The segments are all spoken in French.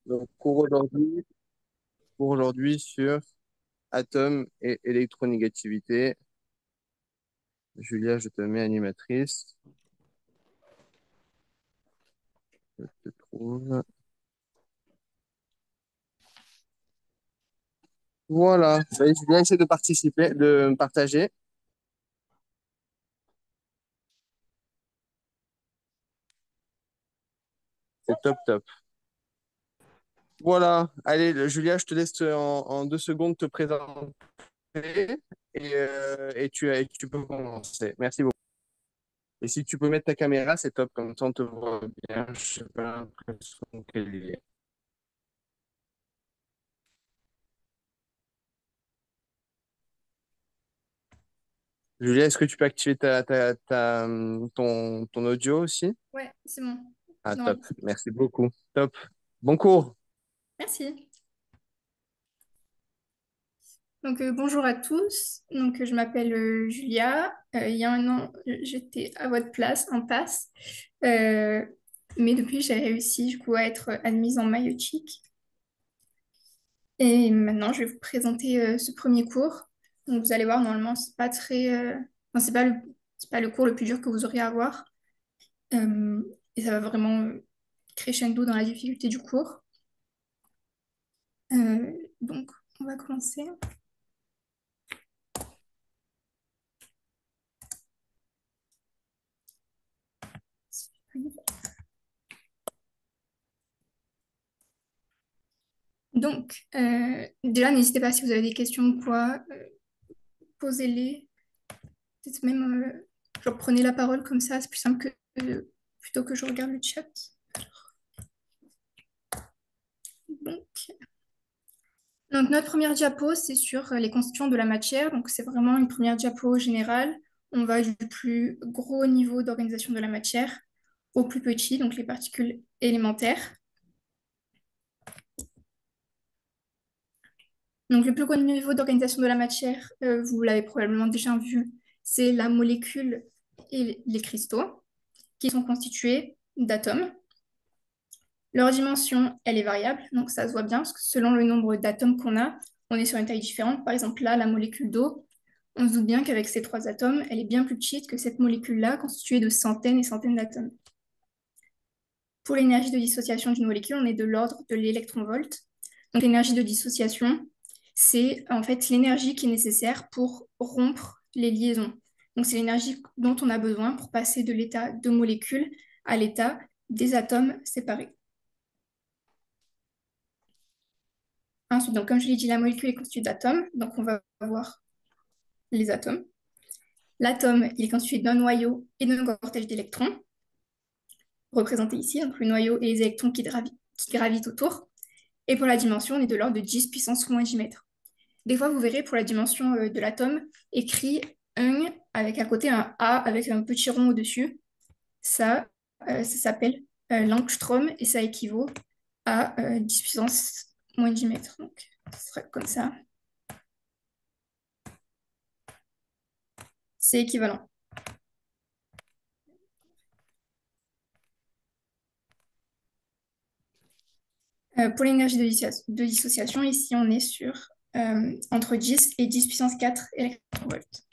Donc, cours aujourd'hui sur atomes et électronégativité. Julia, je te mets animatrice. Je te trouve. Voilà. Allez, Julia, essaie de participer, de partager. C'est top, top. Voilà. Allez, Julia, je te laisse en 2 secondes te présenter et tu peux commencer. Merci beaucoup. Et si tu peux mettre ta caméra, c'est top. Comme ça, on te voit bien. Je sais pas l'impression qu'elle y est. Julia, est-ce que tu peux activer ton audio aussi? Ouais, c'est bon. Ah, Je top. l'enregistre. Merci beaucoup. Top. Bon cours. Merci. Donc, bonjour à tous. Donc, je m'appelle Julia. Il y a un an, j'étais à votre place en passe. Euh, mais depuis, j'ai réussi du coup à être admise en maïeutique. Et maintenant, je vais vous présenter ce premier cours. Donc, vous allez voir, normalement, c'est pas très, enfin, c'est pas le cours le plus dur que vous aurez à avoir. Euh, et ça va vraiment crescendo dans la difficulté du cours. Donc, on va commencer. Donc, déjà, n'hésitez pas si vous avez des questions ou quoi, posez-les. Peut-être même, genre, prenez la parole comme ça, c'est plus simple plutôt que je regarde le chat. Donc, notre première diapo, c'est sur les constituants de la matière. Donc, c'est vraiment une première diapo générale. On va du plus gros niveau d'organisation de la matière au plus petit, donc les particules élémentaires. Donc, le plus gros niveau d'organisation de la matière, vous l'avez probablement déjà vu, c'est la molécule et les cristaux, qui sont constitués d'atomes. Leur dimension, elle est variable, donc ça se voit bien, parce que selon le nombre d'atomes qu'on a, on est sur une taille différente. Par exemple, là, la molécule d'eau, on se doute bien qu'avec ces 3 atomes, elle est bien plus petite que cette molécule-là, constituée de centaines et centaines d'atomes. Pour l'énergie de dissociation d'une molécule, on est de l'ordre de l'électronvolt. Donc l'énergie de dissociation, c'est en fait l'énergie qui est nécessaire pour rompre les liaisons. Donc c'est l'énergie dont on a besoin pour passer de l'état de molécule à l'état des atomes séparés. Ensuite, donc, comme je l'ai dit, la molécule est constituée d'atomes. Donc on va voir les atomes. L'atome, il est constitué d'un noyau et d'un cortège d'électrons, représentés ici, donc le noyau et les électrons qui gravitent autour. Et pour la dimension, on est de l'ordre de 10 puissance moins 10 mètres. Des fois, vous verrez pour la dimension de l'atome écrit 1 avec à côté un A avec un petit rond au-dessus. Ça, ça s'appelle l'angstrom et ça équivaut à 10 puissance moins 10 mètres. Donc, ce serait comme ça. C'est équivalent. Pour l'énergie de dissociation, ici, on est sur entre 10 et 10 puissance 4 électronvolts.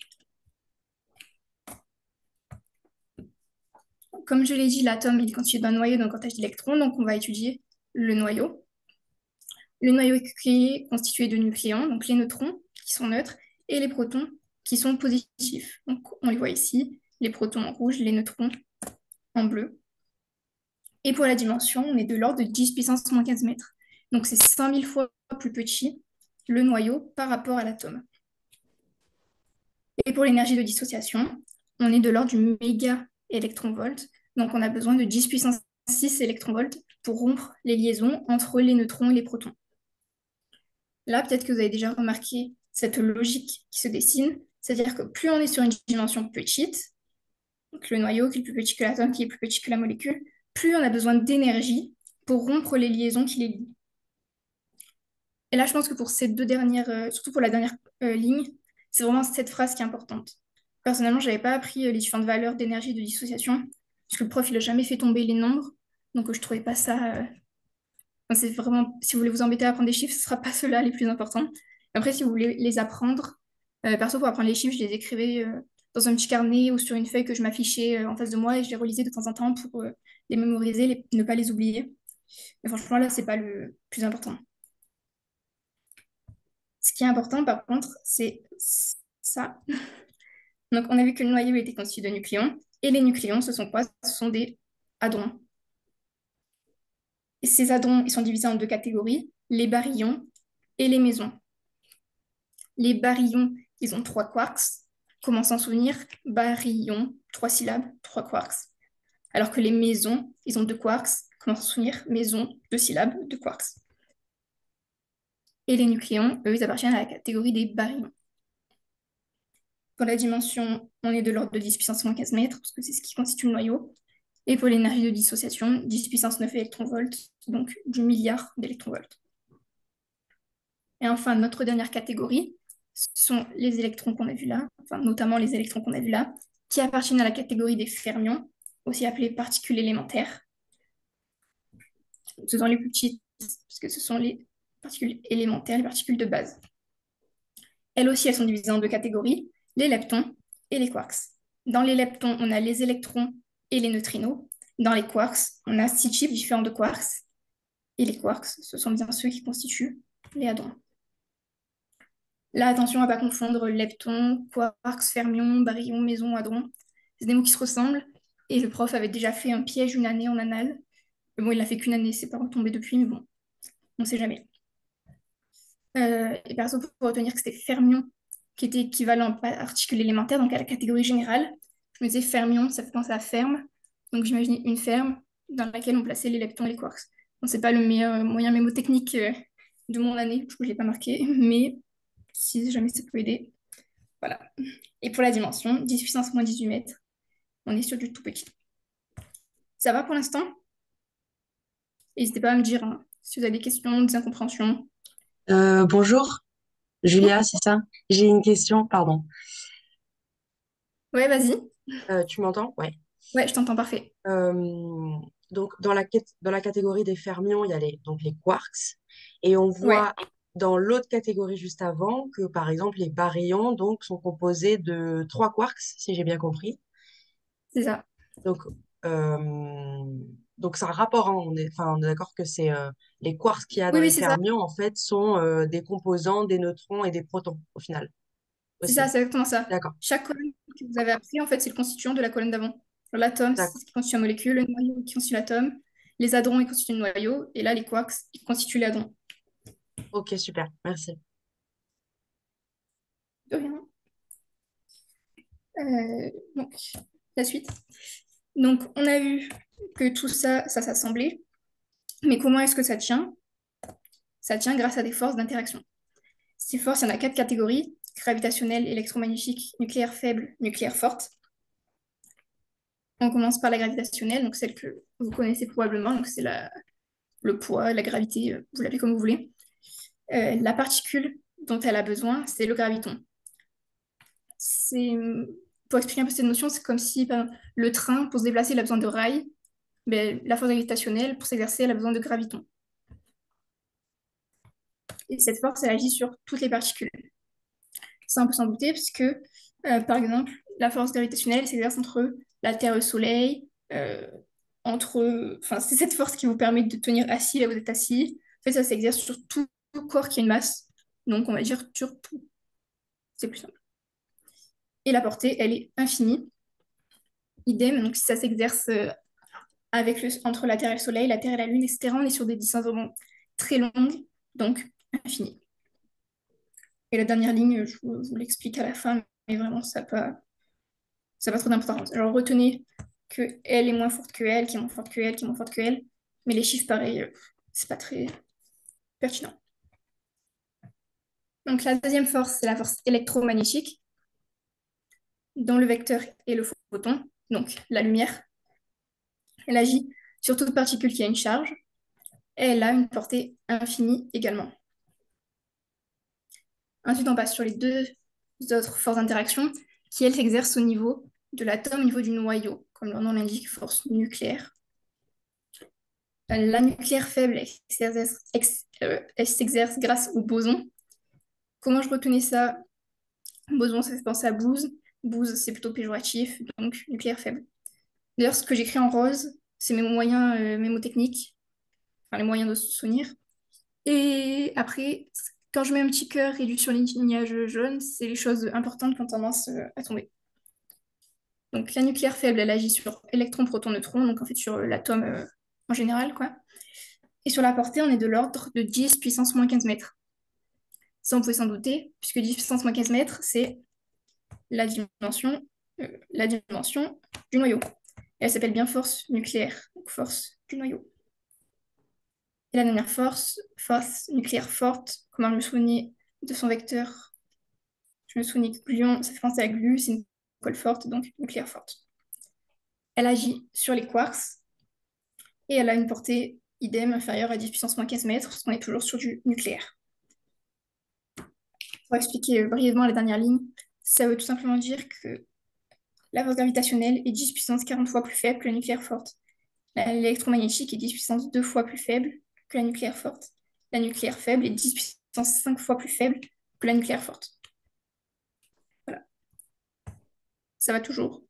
Comme je l'ai dit, l'atome est constitué d'un noyau et d'un cortège d'électrons, donc on va étudier le noyau. Le noyau est constitué de nucléons, donc les neutrons qui sont neutres, et les protons qui sont positifs. Donc on les voit ici, les protons en rouge, les neutrons en bleu. Et pour la dimension, on est de l'ordre de 10 puissance moins 15 mètres. Donc c'est 5000 fois plus petit le noyau par rapport à l'atome. Et pour l'énergie de dissociation, on est de l'ordre du méga électronvolt. Donc on a besoin de 10 puissance 6 électronvolts pour rompre les liaisons entre les neutrons et les protons. Là, peut-être que vous avez déjà remarqué cette logique qui se dessine, c'est-à-dire que plus on est sur une dimension petite, donc le noyau qui est plus petit que l'atome, qui est plus petit que la molécule, plus on a besoin d'énergie pour rompre les liaisons qui les lient. Et là, je pense que pour ces deux dernières, surtout pour la dernière ligne, c'est vraiment cette phrase qui est importante. Personnellement, je n'avais pas appris les différentes valeurs d'énergie de dissociation, parce que le prof, il n'a jamais fait tomber les nombres, donc je ne trouvais pas ça Enfin, c'est vraiment, si vous voulez vous embêter à apprendre des chiffres, ce ne sera pas ceux-là les plus importants. Après, si vous voulez les apprendre, perso, pour apprendre les chiffres, je les écrivais dans un petit carnet ou sur une feuille que je m'affichais en face de moi et je les relisais de temps en temps pour les mémoriser, ne pas les oublier. Mais franchement, là, c'est pas le plus important. Ce qui est important, par contre, c'est ça. Donc, on a vu que le noyau était constitué de nucléons. Et les nucléons, ce sont quoi? Ce sont des hadrons. Et ces hadrons, ils sont divisés en deux catégories, les baryons et les mésons. Les baryons, ils ont trois quarks. Comment s'en souvenir? Baryon, trois syllabes, trois quarks. Alors que les mésons, ils ont deux quarks. Comment s'en souvenir? Maison, deux syllabes, deux quarks. Et les nucléons, eux, ils appartiennent à la catégorie des baryons. Pour la dimension, on est de l'ordre de 10 puissance moins 15 mètres, parce que c'est ce qui constitue le noyau. Et pour l'énergie de dissociation, 10 puissance 9 électronvolts, donc du milliard d'électronvolts. Et enfin, notre dernière catégorie, ce sont les électrons qu'on a vus là, enfin, notamment les électrons qu'on a vus là, qui appartiennent à la catégorie des fermions, aussi appelées particules élémentaires. Ce sont les plus petites, puisque ce sont les particules élémentaires, les particules de base. Elles aussi, elles sont divisées en deux catégories, les leptons et les quarks. Dans les leptons, on a les électrons et les neutrinos. Dans les quarks, on a 6 types différents de quarks. Et les quarks, ce sont bien ceux qui constituent les hadrons. Là, attention à ne pas confondre leptons, quarks, fermions, baryons, mésons, hadrons. C'est des mots qui se ressemblent. Et le prof avait déjà fait un piège une année en annales. Mais bon, il l'a fait qu'une année, c'est pas retombé depuis, mais bon, on ne sait jamais. Et perso, pour retenir que c'était fermion qui était équivalent à particule élémentaire, donc à la catégorie générale. Je me disais fermion, ça fait penser à ferme. Donc j'imaginais une ferme dans laquelle on plaçait les leptons et les quarks. Bon, c'est pas le meilleur moyen mémotechnique de mon année, du coup je ne l'ai pas marqué, mais si jamais ça peut aider. Voilà. Et pour la dimension, 10 puissance moins 18 mètres, on est sur du tout petit. Ça va pour l'instant? N'hésitez pas à me dire hein, si vous avez des questions, des incompréhensions. Bonjour, Julia, c'est ça? J'ai une question, pardon. Ouais, vas-y. Tu m'entends? Ouais. Ouais, je t'entends parfait. Donc, dans la catégorie des fermions, il y a donc les quarks. Et on Ouais, voit dans l'autre catégorie juste avant que, par exemple, les baryons donc, sont composés de trois quarks, si j'ai bien compris. c'est ça. Donc, euh, donc c'est un rapport, hein. On est d'accord que c'est les quarks qu'il y a Oui, dans oui, les c'est ça. fermions, en fait, sont des composants, des neutrons et des protons, au final, C'est ça, aussi. c'est exactement ça. D'accord, Chaque colonne que vous avez appris, en fait, c'est le constituant de la colonne d'avant. L'atome, c'est d'accord. ce qui constitue la molécule, le noyau qui constitue l'atome, les hadrons, ils constituent le noyau, et là, les quarks, ils constituent les hadrons. Ok, super, merci. De rien. Donc, la suite. Donc, on a vu que tout ça, ça s'assemblait. Mais comment est-ce que ça tient? Ça tient grâce à des forces d'interaction. Ces forces, il y en a quatre catégories, gravitationnelle, électromagnétique, nucléaire faible, nucléaire forte. On commence par la gravitationnelle, donc celle que vous connaissez probablement, donc c'est le poids, la gravité, vous l'appelez comme vous voulez. La particule dont elle a besoin, c'est le graviton. C'est, pour expliquer un peu cette notion, c'est comme si par exemple, le train, pour se déplacer, il a besoin de rails, mais la force gravitationnelle, pour s'exercer, elle a besoin de graviton. Et cette force, elle agit sur toutes les particules. Ça, on peut s'en douter, puisque, par exemple, la force gravitationnelle s'exerce entre la Terre et le Soleil, enfin, c'est cette force qui vous permet de tenir assis là où vous êtes assis. En fait, ça s'exerce sur tout corps qui a une masse. Donc, on va dire sur tout. C'est plus simple. Et la portée, elle est infinie. Idem, donc si ça s'exerce entre la Terre et le Soleil, la Terre et la Lune, etc., on est sur des distances vraiment très longues, donc infinies. Et la dernière ligne, je vous l'explique à la fin, mais vraiment, ça n'a pas trop d'importance. Alors, retenez que elle est moins forte que elle, qui est moins forte que elle, qui est moins forte que elle, mais les chiffres, pareil, c'est pas très pertinent. Donc, la deuxième force, c'est la force électromagnétique, dont le vecteur est le photon, donc la lumière. Elle agit sur toute particule qui a une charge, et elle a une portée infinie également. Ensuite, on passe sur les deux autres forces d'interaction qui, elles, s'exercent au niveau de l'atome, au niveau du noyau, comme leur nom l'indique, force nucléaire. La nucléaire faible, elle s'exerce grâce au boson. Comment je retenais ça? Boson, ça fait penser à bouse. Bouse, c'est plutôt péjoratif, donc nucléaire faible. D'ailleurs, ce que j'écris en rose, c'est mes moyens mémotechniques, enfin les moyens de se souvenir. Et après, quand je mets un petit cœur réduit sur surlignage jaune, c'est les choses importantes qui ont tendance à tomber. Donc la nucléaire faible, elle agit sur électron, proton, neutron, donc en fait sur l'atome en général, quoi. Et sur la portée, on est de l'ordre de 10 puissance moins 15 mètres. Ça, on pouvait s'en douter, puisque 10 puissance moins 15 mètres, c'est la dimension, la dimension du noyau. Et elle s'appelle bien force nucléaire, donc force du noyau. Et la dernière force, force nucléaire forte, comment je me souvenais de son vecteur? Je me souvenais que gluon, ça fait penser à glu, c'est une colle forte, donc nucléaire forte. Elle agit sur les quarks et elle a une portée idem inférieure à 10 puissance moins 15 mètres, parce qu'on est toujours sur du nucléaire. Pour expliquer brièvement la dernière ligne, ça veut tout simplement dire que la force gravitationnelle est 10 puissance 40 fois plus faible que la nucléaire forte. L'électromagnétique est 10 puissance 2 fois plus faible que la nucléaire forte. La nucléaire faible est 10 puissance 5 fois plus faible que la nucléaire forte. Voilà. Ça va toujours.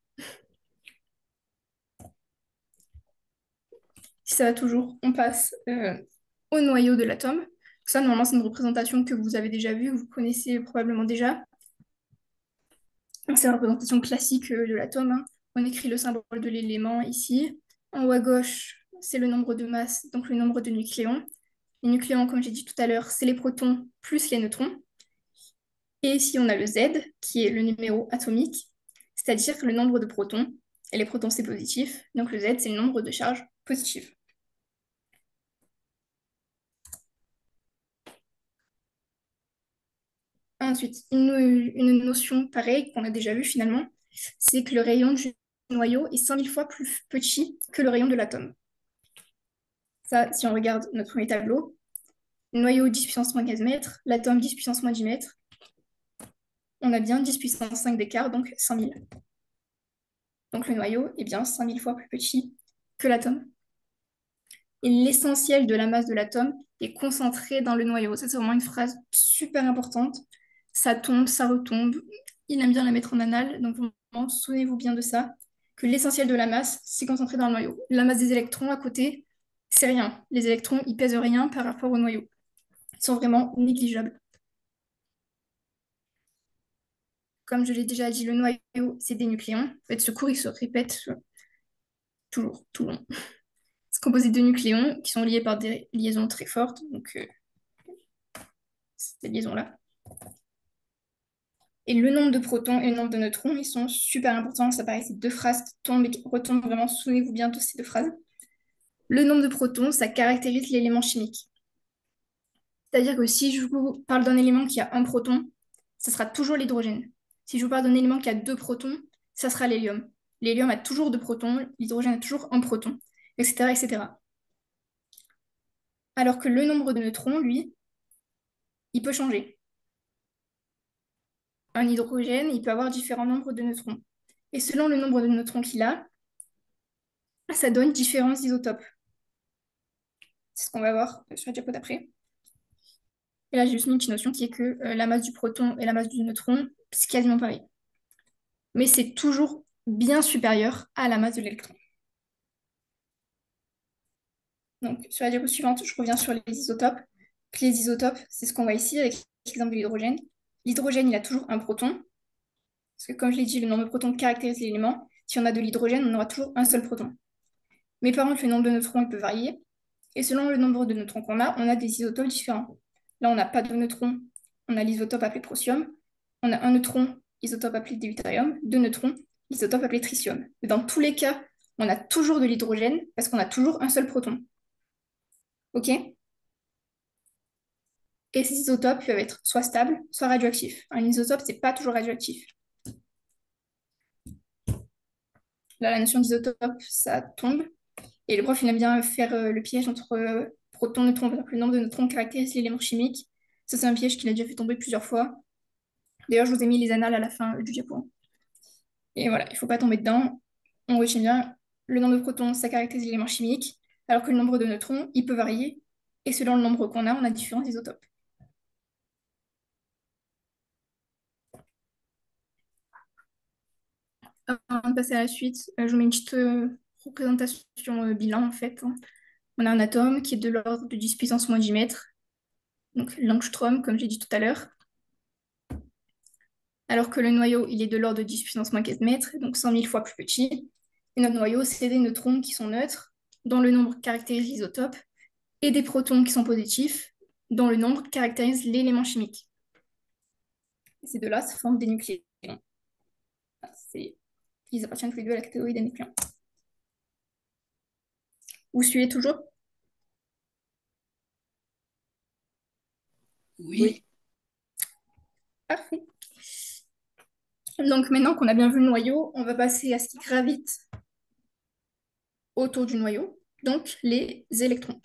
Si ça va toujours, on passe au noyau de l'atome. Ça, normalement, c'est une représentation que vous avez déjà vue, que vous connaissez probablement déjà. C'est la représentation classique de l'atome, hein. On écrit le symbole de l'élément ici. En haut à gauche, c'est le nombre de masses, donc le nombre de nucléons. Les nucléons, comme j'ai dit tout à l'heure, c'est les protons plus les neutrons. Et ici, on a le Z, qui est le numéro atomique, c'est-à-dire que le nombre de protons, et les protons, c'est positif, donc le Z, c'est le nombre de charges positives. Ensuite, une notion pareille qu'on a déjà vue finalement, c'est que le rayon du noyau est 100 000 fois plus petit que le rayon de l'atome. Ça, si on regarde notre premier tableau, le noyau 10 puissance moins 15 mètres, l'atome 10 puissance moins 10 mètres, on a bien 10 puissance 5 d'écart, donc 100 000. Donc le noyau est bien 100 000 fois plus petit que l'atome. Et l'essentiel de la masse de l'atome est concentré dans le noyau. Ça, c'est vraiment une phrase super importante. Ça tombe, ça retombe. Il aime bien la mettre en anale, donc vraiment, souvenez-vous bien de ça, que l'essentiel de la masse, c'est concentré dans le noyau. La masse des électrons à côté, c'est rien. Les électrons, ils pèsent rien par rapport au noyau. Ils sont vraiment négligeables. Comme je l'ai déjà dit, le noyau, c'est des nucléons. En fait, ce cours, il se répète toujours, tout le long. C'est composé de nucléons qui sont liés par des liaisons très fortes, donc ces liaisons-là. Et le nombre de protons et le nombre de neutrons, ils sont super importants. Ça paraît, ces deux phrases qui tombent et qui retombent vraiment. Souvenez-vous bien de ces deux phrases. Le nombre de protons, ça caractérise l'élément chimique. C'est-à-dire que si je vous parle d'un élément qui a un proton, ça sera toujours l'hydrogène. Si je vous parle d'un élément qui a deux protons, ça sera l'hélium. L'hélium a toujours deux protons, l'hydrogène a toujours un proton, etc., etc. Alors que le nombre de neutrons, lui, il peut changer. Un hydrogène, il peut avoir différents nombres de neutrons. Et selon le nombre de neutrons qu'il a, ça donne différents isotopes. C'est ce qu'on va voir sur la diapo d'après. Et là, j'ai juste une petite notion qui est que la masse du proton et la masse du neutron, c'est quasiment pareil. Mais c'est toujours bien supérieur à la masse de l'électron. Donc, sur la diapo suivante, je reviens sur les isotopes. Les isotopes, c'est ce qu'on voit ici avec l'exemple de l'hydrogène. L'hydrogène, il a toujours un proton. Parce que comme je l'ai dit, le nombre de protons caractérise l'élément. Si on a de l'hydrogène, on aura toujours un seul proton. Mais par contre, le nombre de neutrons, il peut varier. Et selon le nombre de neutrons qu'on a, on a des isotopes différents. Là, on n'a pas de neutrons, on a l'isotope appelé procium. On a un neutron, isotope appelé deutérium. Deux neutrons, isotope appelé tritium. Et dans tous les cas, on a toujours de l'hydrogène parce qu'on a toujours un seul proton. OK? Et ces isotopes peuvent être soit stables, soit radioactifs. Un isotope, c'est pas toujours radioactif. Là, la notion d'isotope, ça tombe. Et le prof, il aime bien faire le piège entre protons, neutrons. Donc, le nombre de neutrons caractérise l'élément chimique. Ça, c'est un piège qu'il a déjà fait tomber plusieurs fois. D'ailleurs, je vous ai mis les annales à la fin du diapo. Et voilà, il ne faut pas tomber dedans. On retient bien, le nombre de protons, ça caractérise l'élément chimique. alors que le nombre de neutrons, il peut varier, et selon le nombre qu'on a, on a différents isotopes. Avant de passer à la suite, je vous mets une petite représentation bilan en fait, hein. On a un atome qui est de l'ordre de 10 puissance moins 10 mètres, donc l'angstrom, comme j'ai dit tout à l'heure, alors que le noyau, il est de l'ordre de 10 puissance moins 4 mètres, donc 100 000 fois plus petit. Et notre noyau, c'est des neutrons qui sont neutres, dont le nombre caractérise l'isotope, et des protons qui sont positifs, dont le nombre caractérise l'élément chimique. Et ces deux-là se forment des nucléons. Ils appartiennent tous les deux à la catégorie des nucléons. Vous suivez toujours? Oui. Parfait. Donc maintenant qu'on a bien vu le noyau, on va passer à ce qui gravite autour du noyau, donc les électrons.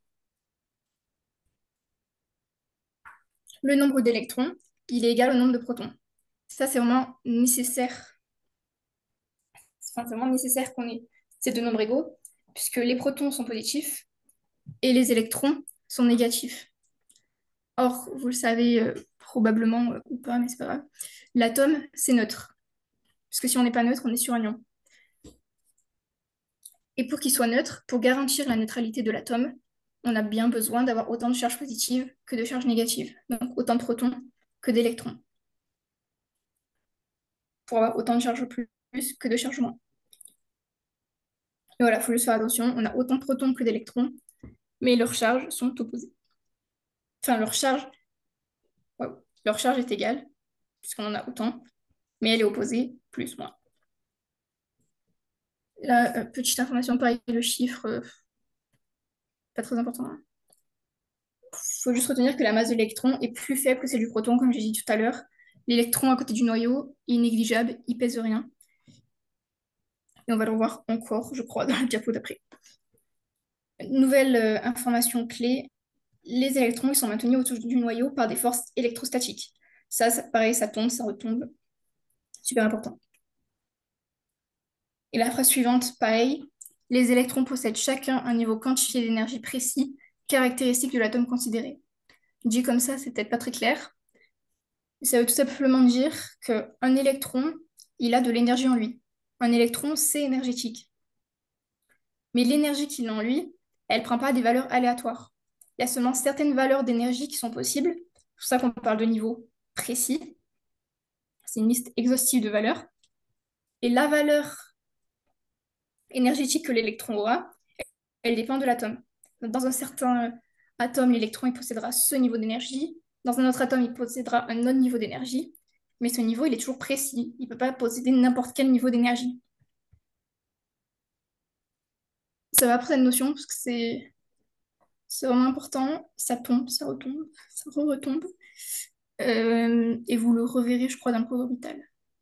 Le nombre d'électrons, il est égal au nombre de protons. Ça, c'est vraiment nécessaire. Enfin, c'est vraiment nécessaire qu'on ait ces deux nombres égaux, puisque les protons sont positifs et les électrons sont négatifs. Or, vous le savez probablement ou pas, mais c'est pas grave, l'atome, c'est neutre. Parce que si on n'est pas neutre, on est sur un ion. Et pour qu'il soit neutre, pour garantir la neutralité de l'atome, on a bien besoin d'avoir autant de charges positives que de charges négatives. Donc autant de protons que d'électrons. Pour avoir autant de charges plus que de charges moins. Et voilà, il faut juste faire attention, on a autant de protons que d'électrons, mais leurs charges sont opposées. Enfin, ouais, leur charge est égale, puisqu'on en a autant, mais elle est opposée, plus, moins. Là, petite information, pareil, le chiffre, pas très important. Il faut juste retenir que la masse de l'électron est plus faible que celle du proton, comme j'ai dit tout à l'heure. L'électron à côté du noyau est négligeable, il pèse rien. Et on va le revoir encore, je crois, dans la diapo d'après. Nouvelle information clé, les électrons ils sont maintenus autour du noyau par des forces électrostatiques. Ça, pareil, ça tombe, ça retombe. Super important. Et la phrase suivante, pareil, les électrons possèdent chacun un niveau quantifié d'énergie précis, caractéristique de l'atome considéré. Dit comme ça, c'est peut-être pas très clair. Ça veut tout simplement dire qu'un électron, il a de l'énergie en lui. Un électron, c'est énergétique. Mais l'énergie qu'il a en lui, elle ne prend pas des valeurs aléatoires. Il y a seulement certaines valeurs d'énergie qui sont possibles. C'est pour ça qu'on parle de niveau précis. C'est une liste exhaustive de valeurs. Et la valeur énergétique que l'électron aura, elle dépend de l'atome. Dans un certain atome, l'électron il possédera ce niveau d'énergie. Dans un autre atome, il possédera un autre niveau d'énergie. Mais ce niveau, il est toujours précis. Il ne peut pas posséder n'importe quel niveau d'énergie. Ça va après cette notion, parce que c'est vraiment important. Ça tombe, ça retombe, ça retombe. Et vous le reverrez, je crois, dans le cours orbital.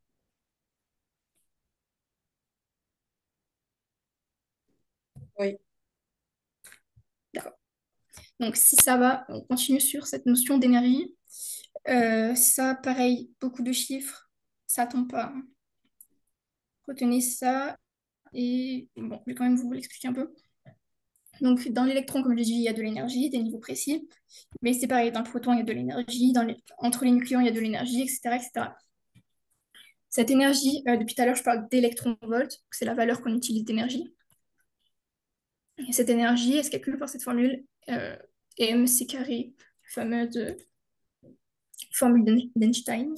Oui. D'accord. Donc, si ça va, on continue sur cette notion d'énergie. Ça, pareil, beaucoup de chiffres, ça tombe pas. Retenez ça. Et bon, je vais quand même vous l'expliquer un peu. Donc, dans l'électron, comme je l'ai dit, il y a de l'énergie, des niveaux précis. Mais c'est pareil, dans le proton, il y a de l'énergie. Entre les nucléons, il y a de l'énergie, etc., etc. Cette énergie, depuis tout à l'heure, je parle d'électronvolts. C'est la valeur qu'on utilise d'énergie. Et cette énergie, elle se calcule par cette formule mc carré, fameuse formule d'Einstein.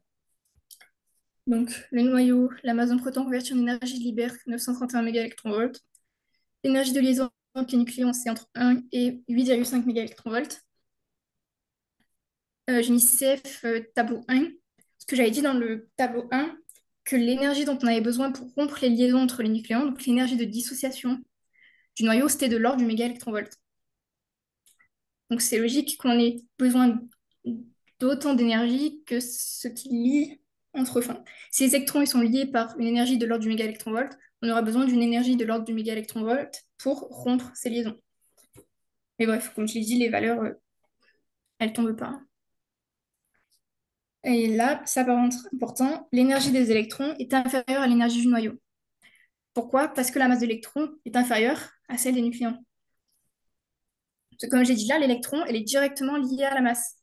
Donc, le noyau, la masse d'un proton convertie en énergie libère 931 MeV. L'énergie de liaison entre les nucléons, c'est entre 1 et 8,5 MeV. J'ai mis CF tableau 1. Ce que j'avais dit dans le tableau 1, que l'énergie dont on avait besoin pour rompre les liaisons entre les nucléons, donc l'énergie de dissociation du noyau, c'était de l'ordre du mégaélectronvolt. Donc c'est logique qu'on ait besoin d'autant d'énergie que ce qui lie entre eux. Enfin, si les électrons ils sont liés par une énergie de l'ordre du mégaélectronvolt, on aura besoin d'une énergie de l'ordre du mégaélectronvolt pour rompre ces liaisons. Mais bref, comme je l'ai dit, les valeurs, elles tombent pas. Et là, ça par contre important, l'énergie des électrons est inférieure à l'énergie du noyau. Pourquoi? Parce que la masse d'électrons est inférieure à celle des nucléons. Comme j'ai dit là, l'électron, elle est directement liée à la masse.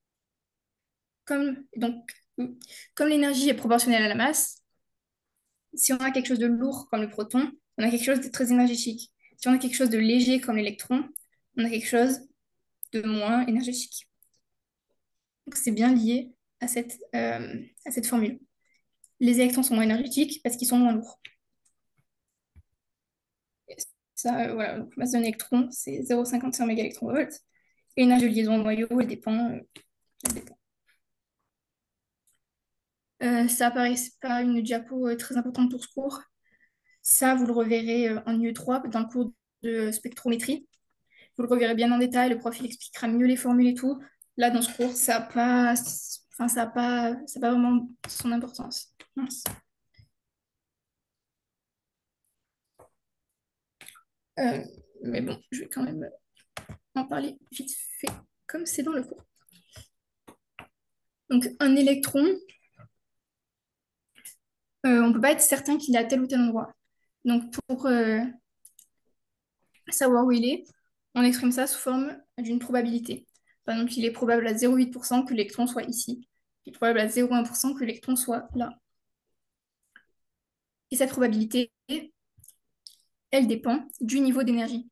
Donc, comme l'énergie est proportionnelle à la masse, si on a quelque chose de lourd comme le proton, on a quelque chose de très énergétique. Si on a quelque chose de léger comme l'électron, on a quelque chose de moins énergétique. Donc c'est bien lié à cette formule. Les électrons sont moins énergétiques parce qu'ils sont moins lourds. Et ça, voilà, donc, masse d'un électron, c'est 0,55 mégaélectronvolts. Et l'énergie de liaison au noyau, elle dépend. Elle dépend. Ça apparaît pas une diapo très importante pour ce cours. Ça, vous le reverrez en UE3 dans le cours de spectrométrie. Vous le reverrez bien en détail, le prof il expliquera mieux les formules et tout. Là, dans ce cours, ça a pas vraiment son importance. Mince. Euh, mais bon, je vais quand même en parler vite fait, comme c'est dans le cours. Donc, un électron, on ne peut pas être certain qu'il est à tel ou tel endroit. Donc, pour savoir où il est, on exprime ça sous forme d'une probabilité. Par exemple, il est probable à 0,8% que l'électron soit ici. Il est probable à 0,1% que l'électron soit là. Et cette probabilité, elle dépend du niveau d'énergie.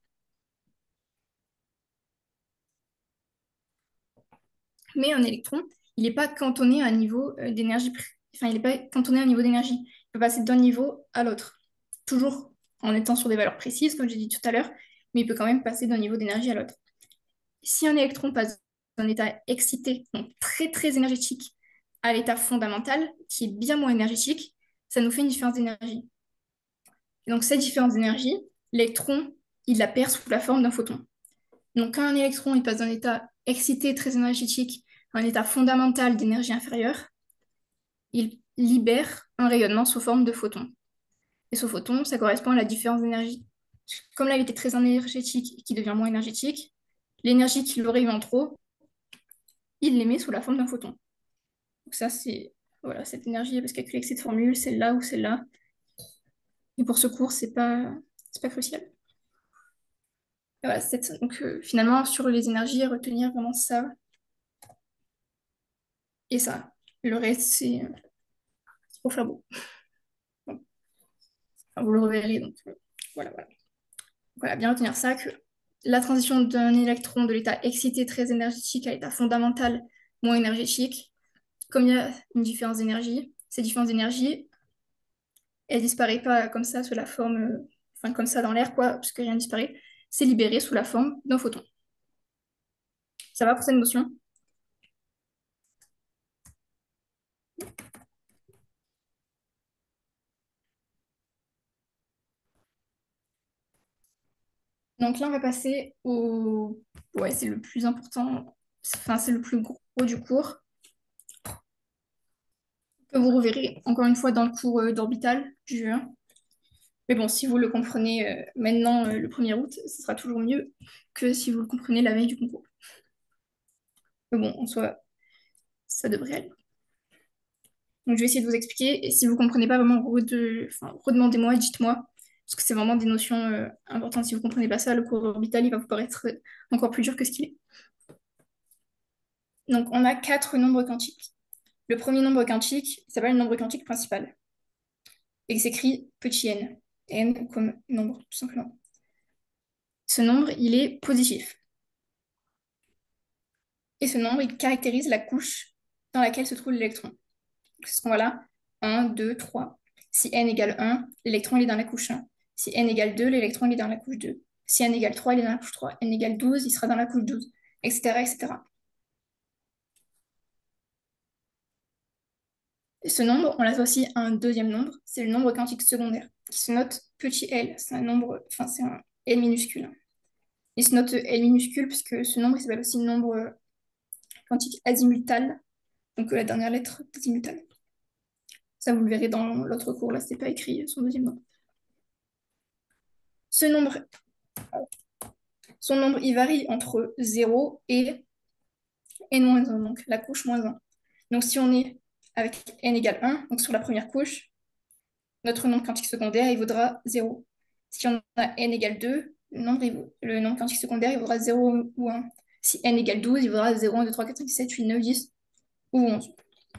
Mais un électron, il n'est pas cantonné à un niveau d'énergie. Enfin, il n'est pas cantonné à un niveau d'énergie. Il peut passer d'un niveau à l'autre. Toujours en étant sur des valeurs précises, comme j'ai dit tout à l'heure, mais il peut quand même passer d'un niveau d'énergie à l'autre. Si un électron passe d'un état excité, donc très très énergétique, à l'état fondamental, qui est bien moins énergétique, ça nous fait une différence d'énergie. Et donc cette différence d'énergie, l'électron, il la perd sous la forme d'un photon. Donc quand un électron il passe d'un état excité très énergétique à un état fondamental d'énergie inférieure, il libère un rayonnement sous forme de photon. Et ce photon, ça correspond à la différence d'énergie. Comme là, il était très énergétique et qui devient moins énergétique, l'énergie qu'il aurait eu en trop, il l'émet sous la forme d'un photon. Donc ça, c'est voilà, cette énergie, parce qu'il y a que cette formule, celle-là ou celle-là. Et pour ce cours, c'est pas crucial. Et voilà, donc finalement, sur les énergies, à retenir vraiment ça et ça. Le reste, c'est au flabo. Bon. Enfin, vous le reverrez, donc voilà, voilà. Voilà, bien retenir ça, que la transition d'un électron de l'état excité très énergétique à l'état fondamental moins énergétique, comme il y a une différence d'énergie, cette différence d'énergie, elle disparaît pas comme ça sous la forme, enfin comme ça dans l'air, quoi, parce que rien disparaît, c'est libéré sous la forme d'un photon. Ça va pour cette notion? Donc là, on va passer au... Ouais, c'est le plus important, enfin c'est le plus gros du cours, que vous reverrez encore une fois dans le cours d'orbital du juin. Mais bon, si vous le comprenez maintenant, le 1er août, ce sera toujours mieux que si vous le comprenez la veille du concours. Mais bon, en soi, ça devrait aller. Donc, je vais essayer de vous expliquer. Et si vous ne comprenez pas vraiment, redemandez-moi, dites-moi. Parce que c'est vraiment des notions importantes. Si vous ne comprenez pas ça, le cours orbital, il va vous paraître encore plus dur que ce qu'il est. Donc, on a 4 nombres quantiques. Le premier nombre quantique s'appelle le nombre quantique principal. Et il s'écrit petit n. N comme nombre, tout simplement. Ce nombre, il est positif. Et ce nombre, il caractérise la couche dans laquelle se trouve l'électron. Ce qu'on voit là, 1, 2, 3. Si n égale 1, l'électron il est dans la couche 1. Si n égale 2, l'électron il est dans la couche 2. Si n égale 3, il est dans la couche 3. N égale 12, il sera dans la couche 12, etc. etc. Et ce nombre, on l'associe à un deuxième nombre, c'est le nombre quantique secondaire, qui se note petit l. C'est un nombre, enfin c'est un L minuscule. Il se note L minuscule puisque ce nombre il s'appelle aussi nombre quantique azimutal, donc la dernière lettre d'azimutal. Ça, vous le verrez dans l'autre cours, là, c'est pas écrit son deuxième nombre. Son nombre, il varie entre 0 et n-1, donc la couche moins 1. Donc si on est avec n égale 1, donc sur la première couche, notre nombre quantique secondaire, il vaudra 0. Si on a n égale 2, le nombre quantique secondaire, il vaudra 0 ou 1. Si n égale 12, il vaudra 0, 1, 2, 3, 4, 5, 6, 7, 8, 9, 10 ou 11.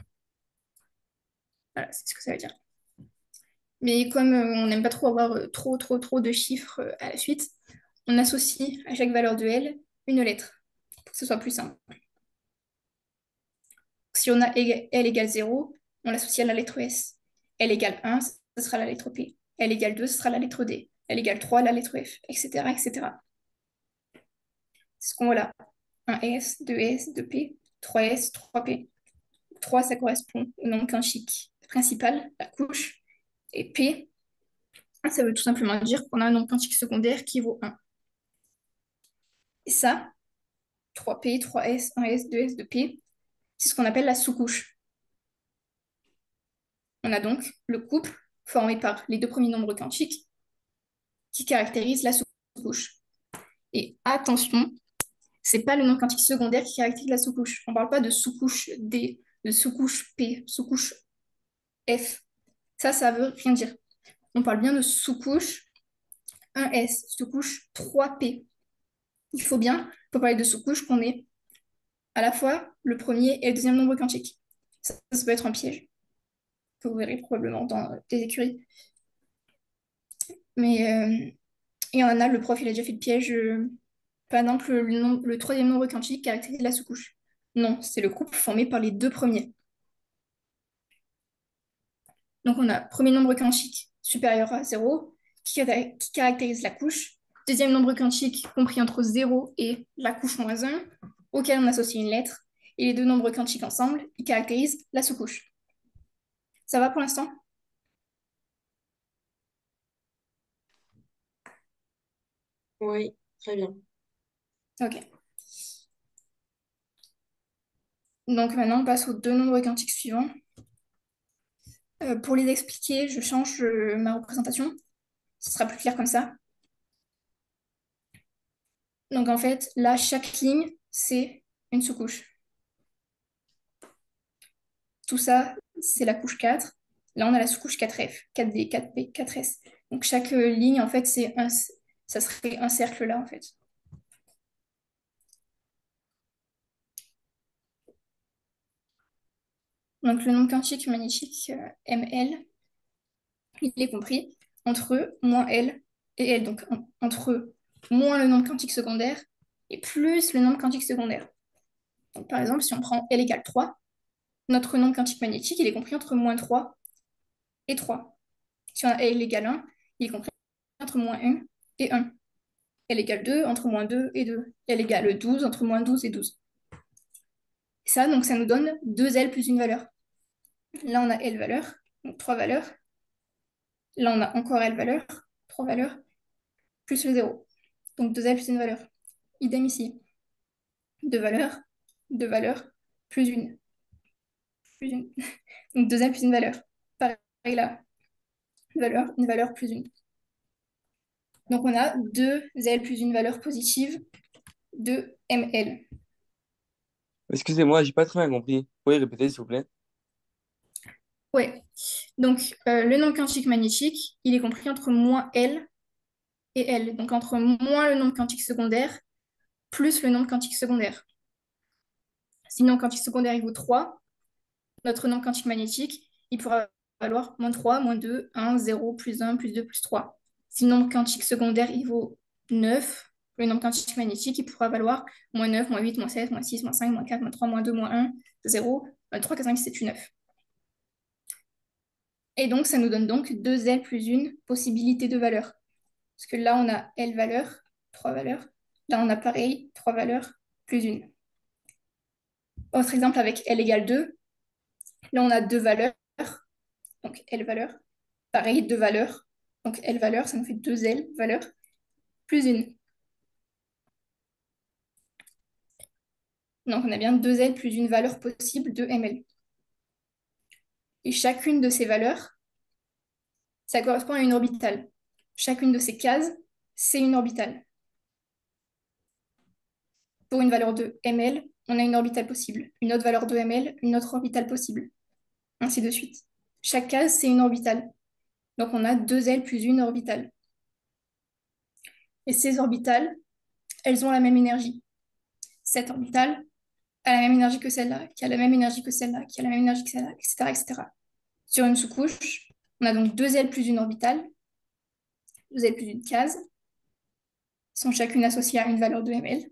Voilà, c'est ce que ça veut dire. Mais comme on n'aime pas trop avoir trop de chiffres à la suite, on associe à chaque valeur de L une lettre, pour que ce soit plus simple. Si on a L égale 0, on l'associe à la lettre S. L égale 1, ce sera la lettre P. L égale 2, ce sera la lettre D. L égale 3, la lettre F, etc. etc. C'est ce qu'on voit là. 1S, 2S, 2P, 3S, 3P. 3, ça correspond au nombre quantique principal, la couche. Et P, ça veut tout simplement dire qu'on a un nombre quantique secondaire qui vaut 1. Et ça, 3P, 3S, 1S, 2S, 2P, c'est ce qu'on appelle la sous-couche. On a donc le couple formé par les deux premiers nombres quantiques qui caractérisent la sous-couche. Et attention, c'est pas le nombre quantique secondaire qui caractérise la sous-couche. On ne parle pas de sous-couche D, de sous-couche P, sous-couche F. Ça veut rien dire. On parle bien de sous-couche 1S, sous-couche 3P. Il faut bien, pour parler de sous-couche, qu'on ait à la fois le premier et le deuxième nombre quantique. Ça peut être un piège, que vous verrez probablement dans des écuries. Mais il y en a, le prof, il a déjà fait le piège. Par exemple, le troisième nombre quantique caractérise la sous-couche. Non, c'est le couple formé par les deux premiers. Donc, on a premier nombre quantique supérieur à 0 qui caractérise la couche. Deuxième nombre quantique compris entre 0 et la couche moins 1, auquel on associe une lettre. Et les deux nombres quantiques ensemble, ils caractérisent la sous-couche. Ça va pour l'instant? Oui, très bien. Ok. Donc maintenant, on passe aux deux nombres quantiques suivants. Pour les expliquer, je change ma représentation. Ce sera plus clair comme ça. Donc en fait, là, chaque ligne, c'est une sous-couche. Tout ça, c'est la couche 4. Là, on a la sous-couche 4F, 4D, 4P, 4S. Donc chaque ligne, en fait, ça serait un cercle là, en fait. Donc le nombre quantique magnétique ML, il est compris entre moins L et L. Donc entre moins le nombre quantique secondaire et plus le nombre quantique secondaire. Donc par exemple, si on prend L égale 3, notre nombre quantique magnétique, il est compris entre moins 3 et 3. Si on a L égale 1, il est compris entre moins 1 et 1. L égale 2 entre moins 2 et 2. L égale 12 entre moins 12 et 12. Et ça, donc, ça nous donne 2 L plus une valeur. Là, on a L valeur, donc 3 valeurs. Là, on a encore L valeur, 3 valeurs, plus le 0. Donc 2 L plus une valeur. Idem ici. 2 valeurs, plus une. Plus une. Donc 2 L plus une valeur. Pareil là. Une valeur plus une. Donc on a 2 L plus une valeur positive de ML. Excusez-moi, j'ai pas très bien compris. Vous pouvez répéter, s'il vous plaît? Ouais. Donc le nombre quantique magnétique, il est compris entre moins L et L. Donc entre moins le nombre quantique secondaire plus le nombre quantique secondaire. Si le nombre quantique secondaire il vaut 3, notre nombre quantique magnétique, il pourra valoir moins 3, moins 2, 1, 0, plus 1, plus 2, plus 3. Si le nombre quantique secondaire il vaut 9, le nombre quantique magnétique, il pourra valoir moins 9, moins 8, moins 7, moins 6, moins 5, moins 4, moins 3, moins 2, moins 1, 0, 3, 4, 5, 6, 7, 8, 9. Et donc, ça nous donne donc 2 L plus une possibilité de valeur. Parce que là, on a L valeur, 3 valeurs. Là, on a pareil, 3 valeurs plus une. Autre exemple avec L égale 2. Là, on a 2 valeurs, donc L valeur. Pareil, 2 valeurs, donc L valeur, ça nous fait 2 L valeur plus une. Donc, on a bien 2 L plus une valeur possible de ML. Et chacune de ces valeurs, ça correspond à une orbitale. Chacune de ces cases, c'est une orbitale. Pour une valeur de ML, on a une orbitale possible. Une autre valeur de ML, une autre orbitale possible. Ainsi de suite. Chaque case, c'est une orbitale. Donc on a 2 L plus une orbitale. Et ces orbitales, elles ont la même énergie. Cette orbitale a la même énergie que celle-là, qui a la même énergie que celle-là, qui a la même énergie que celle-là, etc., etc. Sur une sous-couche, on a donc deux ailes plus une orbitale, deux ailes plus une case, qui sont chacune associées à une valeur de ml.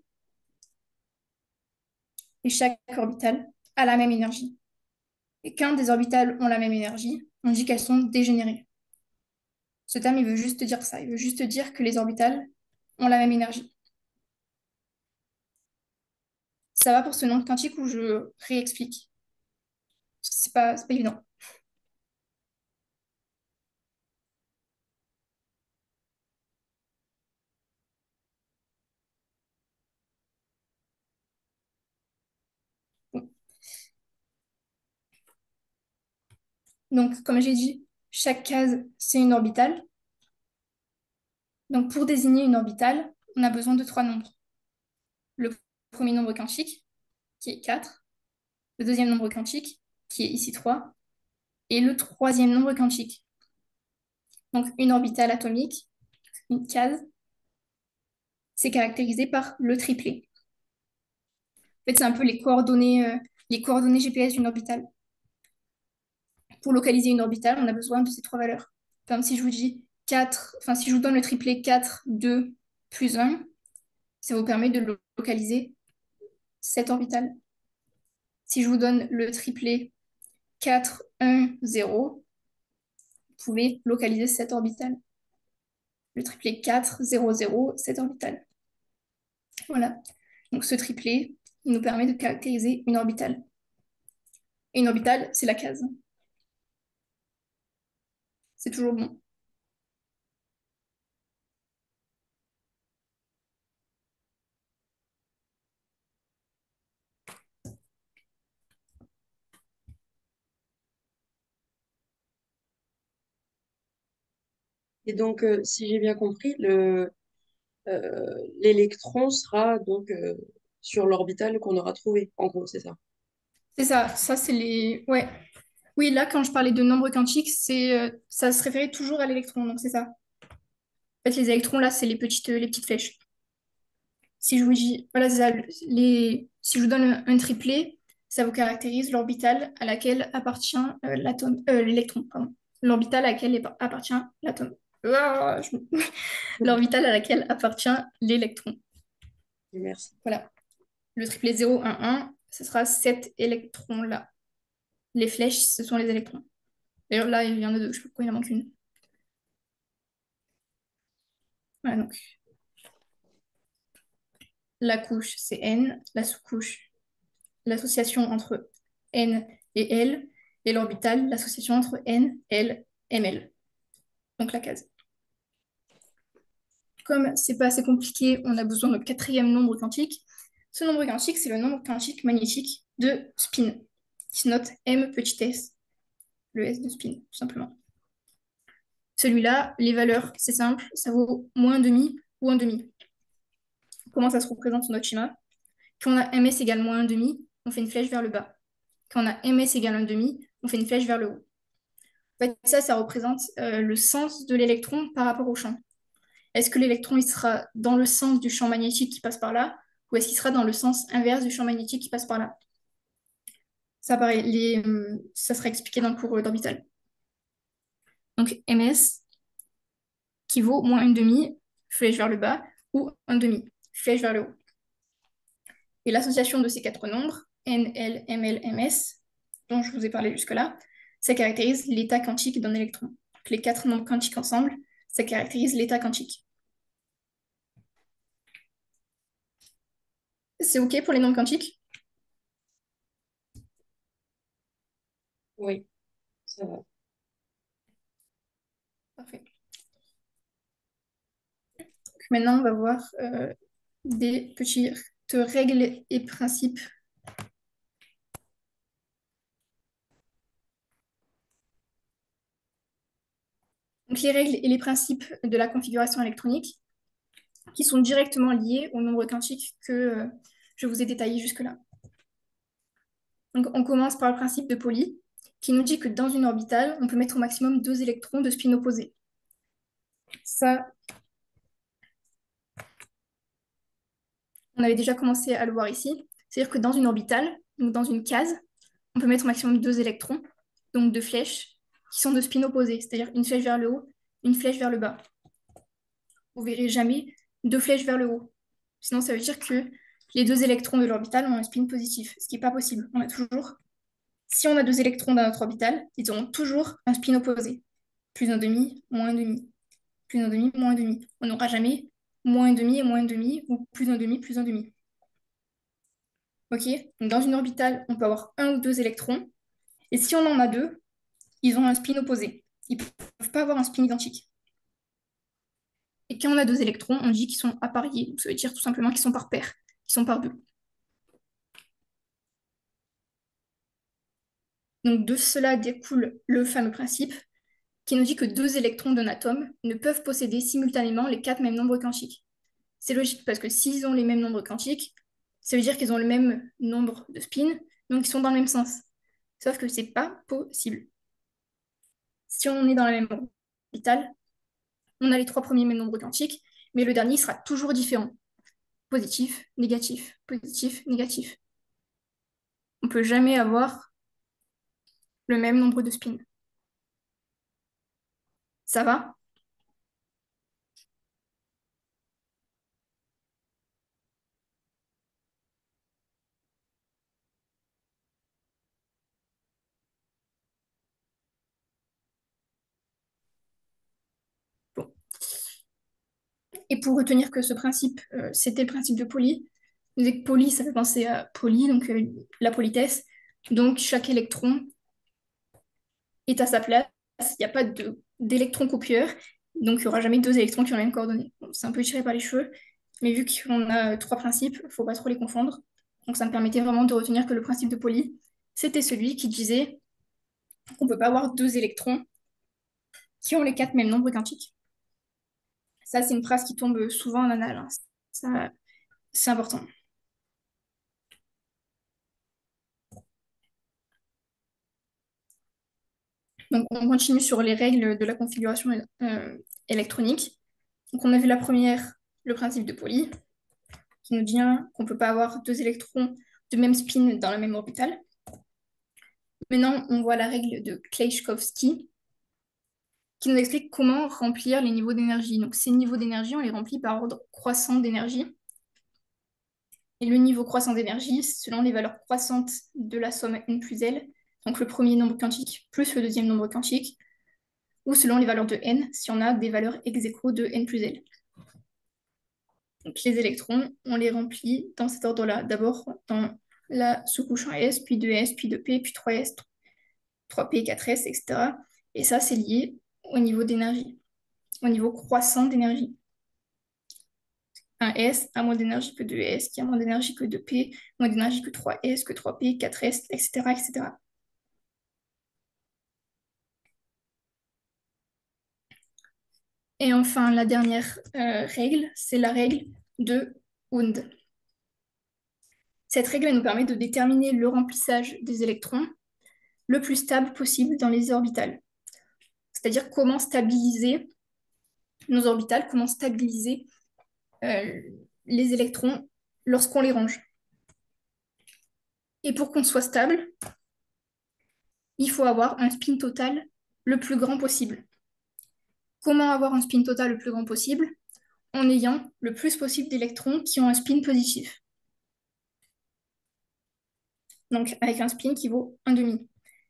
Et chaque orbitale a la même énergie. Et quand des orbitales ont la même énergie, on dit qu'elles sont dégénérées. Ce terme, il veut juste dire ça. Il veut juste dire que les orbitales ont la même énergie. Ça va pour ce nombre quantique où je réexplique. C'est pas évident. Bon. Donc, comme j'ai dit, chaque case, c'est une orbitale. Donc, pour désigner une orbitale, on a besoin de trois nombres. Le premier nombre quantique, qui est 4. Le deuxième nombre quantique, qui est ici 3. Et le troisième nombre quantique. Donc, une orbitale atomique, une case, c'est caractérisé par le triplet. En fait, c'est un peu les coordonnées GPS d'une orbitale. Pour localiser une orbitale, on a besoin de ces trois valeurs. Par exemple, si je vous dis 4, enfin, si je vous donne le triplet 4, 2, plus 1, ça vous permet de localiser cette orbitale. Si je vous donne le triplet 4, 1, 0, vous pouvez localiser cette orbitale. Le triplet 4, 0, 0, cette orbitale. Voilà. Donc ce triplet, il nous permet de caractériser une orbitale. Et une orbitale, c'est la case. C'est toujours bon. Et donc, si j'ai bien compris, l'électron sera donc sur l'orbitale qu'on aura trouvé. En gros, c'est ça. C'est ça. Ça, c'est les... Ouais. Oui, là, quand je parlais de nombre quantique, ça se référait toujours à l'électron. Donc, c'est ça. En fait, les électrons, là, c'est les petites flèches. Si je vous dis... Voilà, c'est ça. Si je vous donne un triplet, ça vous caractérise l'orbitale à laquelle appartient l'électron. Pardon. L'orbitale à laquelle appartient l'atome. Ah, l'orbitale à laquelle appartient l'électron. Merci. Voilà. Le triplet 0, 1, 1, ce sera cet électron-là. Les flèches, ce sont les électrons. D'ailleurs, là, il y en a deux. Je sais pas pourquoi il en manque une. Voilà, donc la couche, c'est N. La sous-couche, l'association entre N et L. Et l'orbitale, l'association entre N, L, ML. Donc la case. Comme c'est pas assez compliqué, on a besoin de quatrième nombre quantique. Ce nombre quantique, c'est le nombre quantique magnétique de spin, qui se note M petit s, le S de spin, tout simplement. Celui-là, les valeurs, c'est simple, ça vaut moins 1,5 ou 1,5. Comment ça se représente sur notre schéma? Quand on a ms égale moins 1,5, on fait une flèche vers le bas. Quand on a ms égale 1,5, on fait une flèche vers le haut. En fait, ça représente le sens de l'électron par rapport au champ. Est-ce que l'électron il sera dans le sens du champ magnétique qui passe par là, ou est-ce qu'il sera dans le sens inverse du champ magnétique qui passe par là? Ça, pareil, ça sera expliqué dans le cours d'orbital. Donc ms qui vaut moins 1,5, flèche vers le bas, ou 1,5, flèche vers le haut. Et l'association de ces quatre nombres, N, L, M, L, M, S, dont je vous ai parlé jusque-là, ça caractérise l'état quantique d'un électron. Donc, les quatre nombres quantiques ensemble, ça caractérise l'état quantique. C'est OK pour les nombres quantiques? Oui, ça va. Parfait. Donc, maintenant, on va voir des petites règles et principes. Donc, les règles et les principes de la configuration électronique qui sont directement liés au nombre quantique que je vous ai détaillé jusque-là. Donc, on commence par le principe de Pauli, qui nous dit que dans une orbitale, on peut mettre au maximum 2 électrons de spin opposés. Ça, on avait déjà commencé à le voir ici. C'est-à-dire que dans une orbitale, donc dans une case, on peut mettre au maximum 2 électrons, donc 2 flèches, qui sont de spin opposés, c'est-à-dire une flèche vers le haut, une flèche vers le bas. Vous verrez jamais 2 flèches vers le haut. Sinon, ça veut dire que les 2 électrons de l'orbital ont un spin positif, ce qui n'est pas possible. Si on a 2 électrons dans notre orbital, ils auront toujours un spin opposé. Plus un demi, moins un demi. Plus un demi, moins un demi. On n'aura jamais moins un demi et moins un demi, ou plus un demi, plus un demi. Ok? Donc dans une orbitale, on peut avoir 1 ou 2 électrons. Et si on en a 2, ils ont un spin opposé. Ils ne peuvent pas avoir un spin identique. Et quand on a 2 électrons, on dit qu'ils sont appariés. Donc ça veut dire tout simplement qu'ils sont par paire, qu'ils sont par 2. Donc de cela découle le fameux principe qui nous dit que 2 électrons d'un atome ne peuvent posséder simultanément les 4 mêmes nombres quantiques. C'est logique parce que s'ils ont les mêmes nombres quantiques, ça veut dire qu'ils ont le même nombre de spins, donc ils sont dans le même sens. Sauf que c'est pas possible. Si on est dans la même orbitale, on a les 3 premiers mêmes nombres quantiques, mais le dernier sera toujours différent. Positif, négatif, positif, négatif. On ne peut jamais avoir le même nombre de spins. Ça va? Bon. Et pour retenir que ce principe, c'était le principe de Pauli, vous savez que Pauli, ça fait penser à poli, donc la politesse. Donc chaque électron est à sa place. Il n'y a pas d'électron copieur, donc il n'y aura jamais 2 électrons qui ont les mêmes coordonnées. Bon, c'est un peu tiré par les cheveux, mais vu qu'on a 3 principes, il ne faut pas trop les confondre. Donc ça me permettait vraiment de retenir que le principe de Pauli, c'était celui qui disait qu'on ne peut pas avoir 2 électrons qui ont les 4 mêmes nombres quantiques. Ça, c'est une phrase qui tombe souvent en annales, hein. Ça, c'est important. Donc, on continue sur les règles de la configuration électronique. Donc, on a vu la première, le principe de Pauli, qui nous dit qu'on ne peut pas avoir 2 électrons de même spin dans la même orbitale. Maintenant, on voit la règle de Kleitchkovsky, qui nous explique comment remplir les niveaux d'énergie. Donc, ces niveaux d'énergie, on les remplit par ordre croissant d'énergie. Et le niveau croissant d'énergie, c'est selon les valeurs croissantes de la somme n plus L, donc le premier nombre quantique plus le deuxième nombre quantique, ou selon les valeurs de n, si on a des valeurs ex aequo de n plus L. Donc les électrons, on les remplit dans cet ordre-là. D'abord dans la sous-couche 1s, puis 2s, puis 2p, puis 3s, 3p, 4s, etc. Et ça, c'est lié au niveau d'énergie, au niveau croissant d'énergie. 1s a moins d'énergie que 2s, qui a moins d'énergie que 2p, moins d'énergie que 3s, que 3p, 4s, etc., etc. Et enfin, la dernière règle, c'est la règle de Hund. Cette règle nous permet de déterminer le remplissage des électrons le plus stable possible dans les orbitales. C'est-à-dire comment stabiliser nos orbitales, comment stabiliser les électrons lorsqu'on les range. Et pour qu'on soit stable, il faut avoir un spin total le plus grand possible. Comment avoir un spin total le plus grand possible? En ayant le plus possible d'électrons qui ont un spin positif. Donc avec un spin qui vaut 1,5.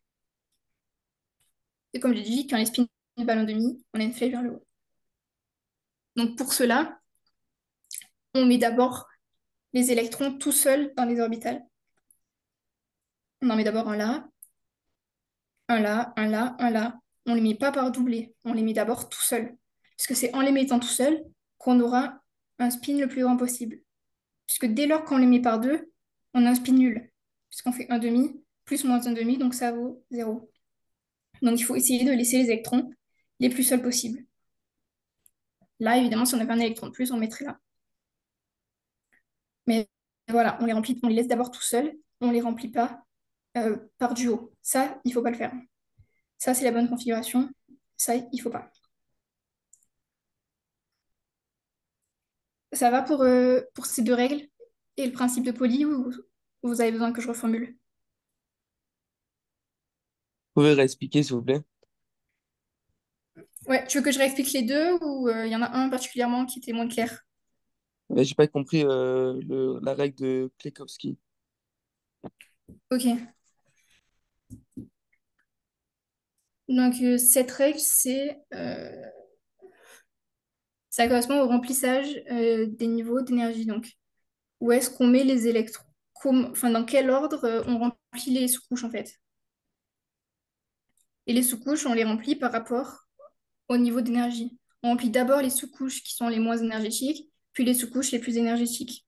Et comme je dis, quand les spins valent 1,5, on a une flèche vers le haut. Donc pour cela, on met d'abord les électrons tout seuls dans les orbitales. On en met d'abord un là, un là, un là, un là. On ne les met pas par doublé, on les met d'abord tout seuls. Parce que c'est en les mettant tout seuls qu'on aura un spin le plus grand possible. Puisque dès lors qu'on les met par deux, on a un spin nul. Puisqu'on fait 1,5 plus moins 1,5, donc ça vaut 0. Donc il faut essayer de laisser les électrons les plus seuls possibles. Là, évidemment, si on avait un électron de plus, on mettrait là. Mais voilà, on les laisse d'abord tout seuls, on ne les remplit pas par duo. Ça, il ne faut pas le faire. Ça, c'est la bonne configuration. Ça, il ne faut pas. Ça va pour ces deux règles? et le principe de Pauli ou vous avez besoin que je reformule? Vous pouvez réexpliquer, s'il vous plaît? Ouais, tu veux que je réexplique les deux ou il y en a un particulièrement qui était moins clair? Mais j'ai pas compris la règle de Klekowski. Ok. Donc, cette règle, ça correspond au remplissage des niveaux d'énergie. Donc, où est-ce qu'on met les électrons? Enfin, dans quel ordre on remplit les sous-couches, en fait? Et les sous-couches, on les remplit par rapport au niveau d'énergie. On remplit d'abord les sous-couches qui sont les moins énergétiques, puis les sous-couches les plus énergétiques.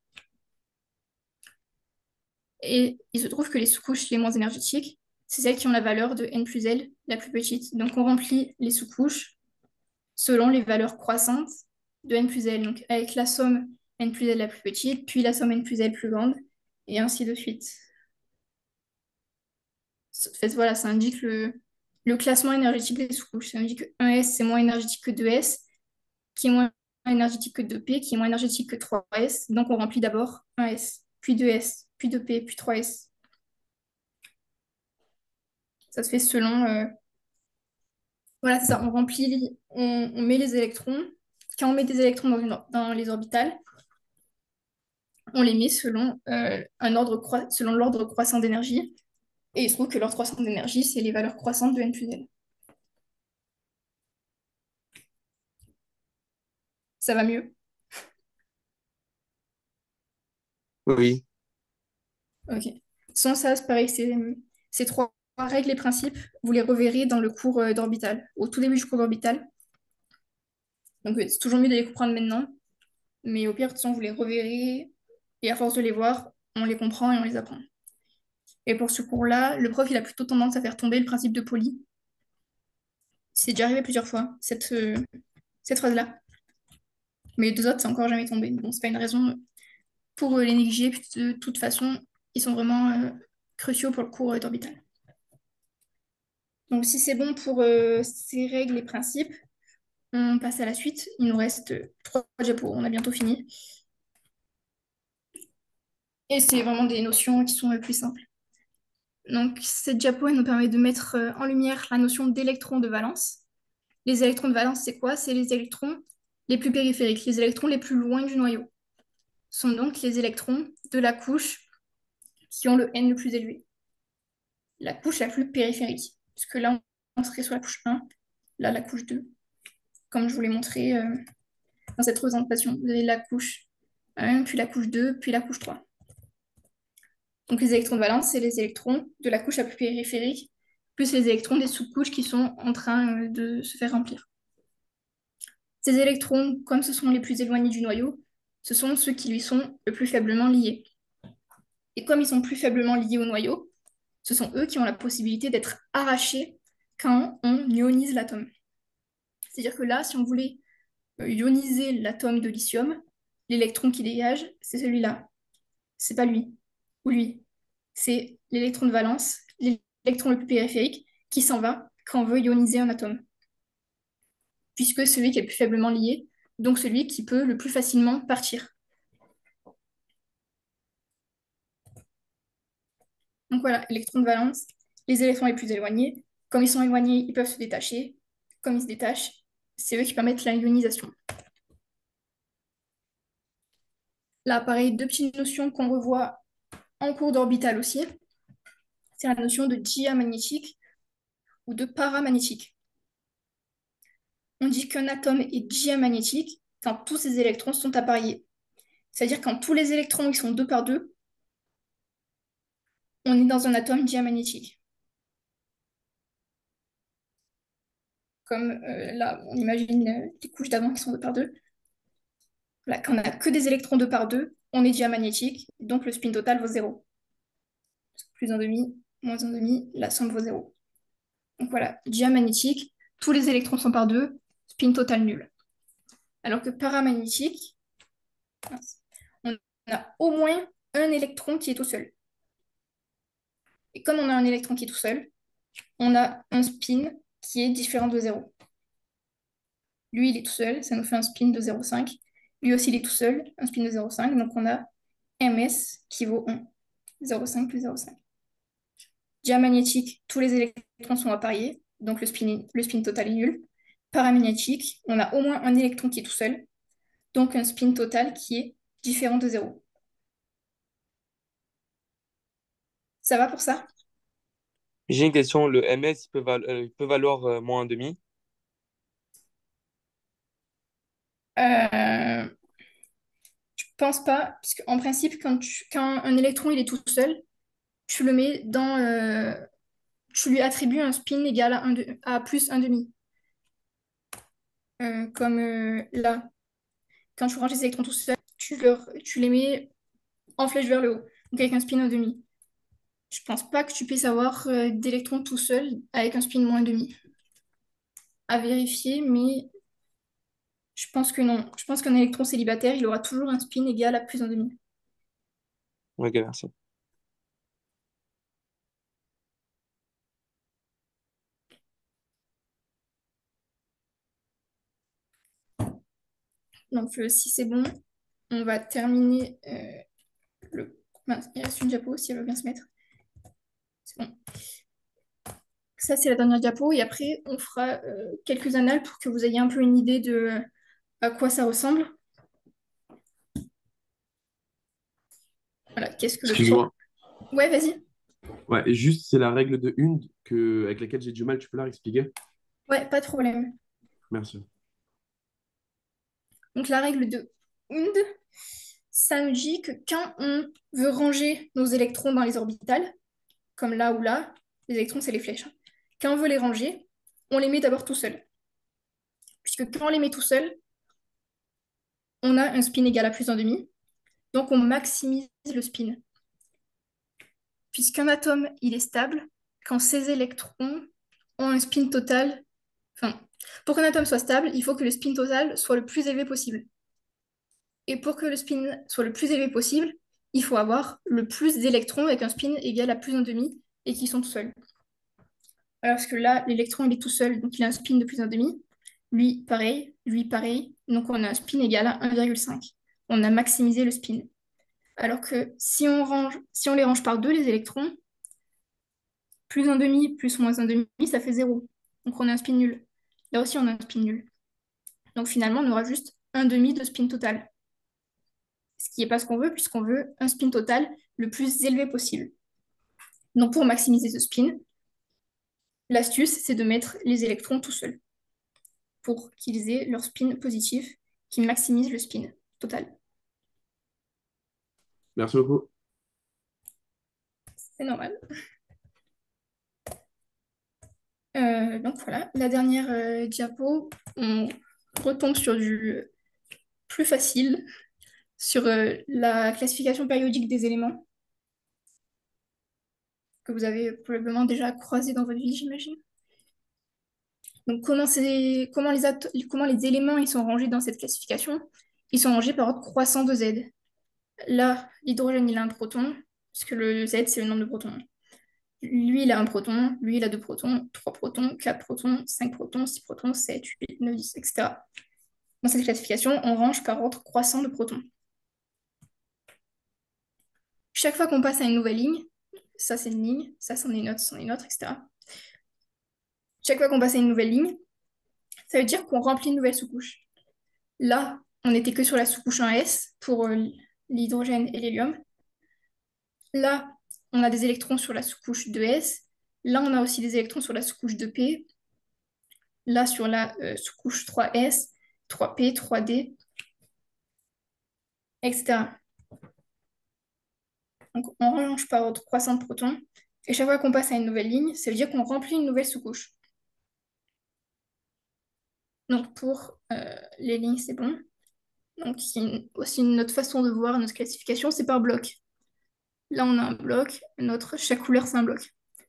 Et il se trouve que les sous-couches les moins énergétiques, c'est celles qui ont la valeur de n plus L, la plus petite. Donc, on remplit les sous-couches selon les valeurs croissantes de n plus L, donc avec la somme n plus L la plus petite, puis la somme n plus L plus grande, et ainsi de suite. En fait, voilà, ça indique le classement énergétique des sous-couches. Ça indique que 1S, c'est moins énergétique que 2S, qui est moins énergétique que 2P, qui est moins énergétique que 3S. Donc, on remplit d'abord 1S, puis 2S, puis 2P, puis 3S. Ça se fait selon... Voilà, c'est ça. On remplit, on met les électrons. Quand on met des électrons dans les orbitales, on les met selon, selon l'ordre croissant d'énergie. Et il se trouve que l'ordre croissant d'énergie, c'est les valeurs croissantes de n plus L. Ça va mieux? Oui. Ok. Sans ça, c'est pareil, ces trois règles et principes, vous les reverrez dans le cours d'orbital, au tout début du cours d'orbital. Donc, c'est toujours mieux de les comprendre maintenant. Mais au pire, de toute façon, vous les reverrez. Et à force de les voir, on les comprend et on les apprend. Et pour ce cours-là, le prof, il a plutôt tendance à faire tomber le principe de Pauli. C'est déjà arrivé plusieurs fois, cette phrase-là. Mais les deux autres, c'est encore jamais tombé. Bon, c'est pas une raison pour les négliger. Puis de toute façon, ils sont vraiment cruciaux pour le cours d'orbital. Donc, si c'est bon pour ces règles et principes, on passe à la suite. Il nous reste trois diapos. On a bientôt fini. Et c'est vraiment des notions qui sont les plus simples. Donc, cette diapo, elle nous permet de mettre en lumière la notion d'électron de valence. Les électrons de valence, c'est quoi? C'est les électrons les plus périphériques, les électrons les plus loin du noyau. Ce sont donc les électrons de la couche qui ont le n le plus élevé. La couche la plus périphérique. Puisque là, on serait sur la couche 1, là, la couche 2. Comme je vous l'ai montré dans cette représentation. Vous avez la couche 1, puis la couche 2, puis la couche 3. Donc les électrons de valence, c'est les électrons de la couche la plus périphérique, plus les électrons des sous-couches qui sont en train de se faire remplir. Ces électrons, comme ce sont les plus éloignés du noyau, ce sont ceux qui lui sont le plus faiblement liés. Et comme ils sont plus faiblement liés au noyau, ce sont eux qui ont la possibilité d'être arrachés quand on ionise l'atome. C'est-à-dire que là, si on voulait ioniser l'atome de lithium, l'électron qui dégage, c'est celui-là. C'est pas lui ou lui. C'est l'électron de valence, l'électron le plus périphérique, qui s'en va quand on veut ioniser un atome. Puisque celui qui est le plus faiblement lié, donc celui qui peut le plus facilement partir. Donc voilà, électron de valence, les électrons les plus éloignés. Comme ils sont éloignés, ils peuvent se détacher. Comme ils se détachent, c'est eux qui permettent la ionisation. Là, pareil, deux petites notions qu'on revoit en cours d'orbital aussi. C'est la notion de diamagnétique ou de paramagnétique. On dit qu'un atome est diamagnétique quand tous ses électrons sont appareillés. C'est-à-dire quand tous les électrons ils sont deux par deux, on est dans un atome diamagnétique. Comme là, on imagine les couches d'avant qui sont deux par deux. Là, quand on n'a que des électrons deux par deux, on est diamagnétique, donc le spin total vaut 0. Plus un demi, moins un demi, la somme vaut 0. Donc voilà, diamagnétique, tous les électrons sont par deux, spin total nul. Alors que paramagnétique, on a au moins un électron qui est tout seul. Et comme on a un électron qui est tout seul, on a un spin qui est différent de 0. Lui, il est tout seul, ça nous fait un spin de 0,5. Lui aussi, il est tout seul, un spin de 0,5. Donc on a Ms qui vaut 1. 0,5 plus 0,5. Diamagnétique, tous les électrons sont appariés, donc le spin total est nul. Paramagnétique, on a au moins un électron qui est tout seul, donc un spin total qui est différent de 0. Ça va pour ça? J'ai une question. Le MS, il peut valoir moins un demi. euh, Je pense pas, parce qu'en principe, quand un électron il est tout seul, tu le mets dans, tu lui attribues un spin égal à plus un demi. Comme là, quand tu ranges les électrons tout seuls, tu les mets en flèche vers le haut, donc avec un spin un demi. Je pense pas que tu puisses avoir d'électrons tout seul avec un spin moins un demi. À vérifier, mais je pense que non. Je pense qu'un électron célibataire, il aura toujours un spin égal à plus un demi. Ok, merci. Donc si c'est bon, on va terminer le... Mince, il reste une diapo si elle veut bien se mettre. C'est bon. Ça, c'est la dernière diapo. Et après, on fera quelques annales pour que vous ayez un peu une idée de à quoi ça ressemble. Voilà, qu'est-ce que le Excuse-moi. Ouais, vas-y. Ouais, et juste, c'est la règle de Hund avec laquelle j'ai du mal, tu peux la expliquer? Ouais, pas de problème. Merci. Donc, la règle de Hund, ça nous dit que quand on veut ranger nos électrons dans les orbitales, comme là ou là, les électrons, c'est les flèches, hein. Quand on veut les ranger, on les met d'abord tout seuls. Puisque quand on les met tout seuls, on a un spin égal à plus un demi. Donc, on maximise le spin. Puisqu'un atome, il est stable, quand ses électrons ont un spin total, enfin, pour qu'un atome soit stable, il faut que le spin total soit le plus élevé possible. Et pour que le spin soit le plus élevé possible, il faut avoir le plus d'électrons avec un spin égal à plus un demi et qui sont tout seuls. Alors parce que là, l'électron, il est tout seul, donc il a un spin de plus un demi. Lui, pareil. Donc on a un spin égal à 1,5. On a maximisé le spin. Alors que si on les range par deux, les électrons, plus un demi plus moins un demi, ça fait 0. Donc on a un spin nul. Là aussi, on a un spin nul. Donc finalement, on aura juste un demi de spin total. Ce qui n'est pas ce qu'on veut, puisqu'on veut un spin total le plus élevé possible. Donc pour maximiser ce spin, l'astuce, c'est de mettre les électrons tout seuls pour qu'ils aient leur spin positif qui maximise le spin total. Merci beaucoup. C'est normal. Donc voilà, la dernière diapo, on retombe sur du plus facile, sur la classification périodique des éléments que vous avez probablement déjà croisé dans votre vie, j'imagine. Donc comment les éléments ils sont rangés dans cette classification? Ils sont rangés par ordre croissant de Z. Là, l'hydrogène, il a un proton, puisque le Z, c'est le nombre de protons. Lui, il a un proton, lui, il a deux protons, trois protons, quatre protons, cinq protons, six protons, 7, 8, 9, 10, etc. Dans cette classification, on range par ordre croissant de protons. Chaque fois qu'on passe à une nouvelle ligne, ça c'est une ligne, ça c'en est une autre, c'en est une autre, etc. Chaque fois qu'on passe à une nouvelle ligne, ça veut dire qu'on remplit une nouvelle sous-couche. Là, on n'était que sur la sous-couche 1s pour l'hydrogène et l'hélium. Là, on a des électrons sur la sous-couche 2s. Là, on a aussi des électrons sur la sous-couche 2p. Là, sur la sous-couche 3s, 3p, 3d, etc. Donc, on range par ordre croissant de protons. Et chaque fois qu'on passe à une nouvelle ligne, ça veut dire qu'on remplit une nouvelle sous-couche. Donc, pour les lignes, c'est bon. Donc, aussi une autre façon de voir notre classification, c'est par bloc. Là, on a un bloc, un autre, chaque couleur, c'est un bloc.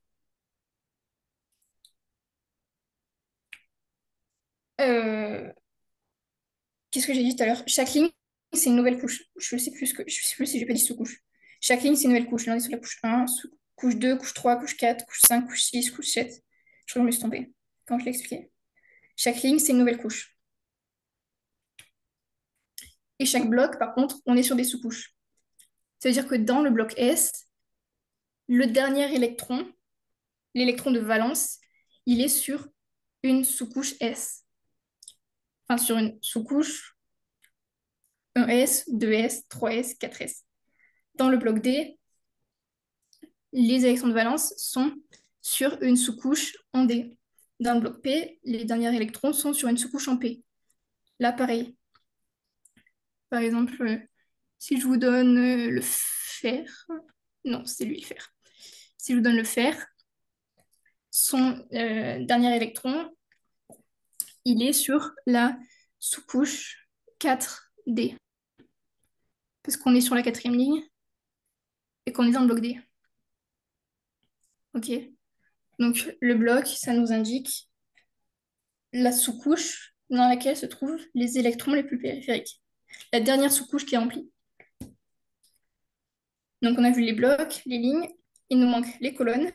Euh, Qu'est-ce que j'ai dit tout à l'heure? Chaque ligne, c'est une nouvelle couche. Je sais plus si j'ai pas dit sous-couche. Chaque ligne, c'est une nouvelle couche. Là, on est sur la couche 1, couche 2, couche 3, couche 4, couche 5, couche 6, couche 7. Je crois que je me suis trompée quand je l'ai expliqué. Chaque ligne, c'est une nouvelle couche. Et chaque bloc, par contre, on est sur des sous-couches. Ça veut dire que dans le bloc S, le dernier électron, l'électron de valence, il est sur une sous-couche S. Enfin, sur une sous-couche 1S, 2S, 3S, 4S. Dans le bloc D, les électrons de valence sont sur une sous-couche en D. Dans le bloc P, les derniers électrons sont sur une sous-couche en P. Là, pareil. Par exemple, si je vous donne le fer, non, c'est lui le fer. Si je vous donne le fer, son dernier électron, il est sur la sous-couche 4D. Parce qu'on est sur la quatrième ligne et qu'on est dans le bloc D. Ok. Donc le bloc, ça nous indique la sous-couche dans laquelle se trouvent les électrons les plus périphériques. La dernière sous-couche qui est remplie. Donc on a vu les blocs, les lignes, il nous manque les colonnes.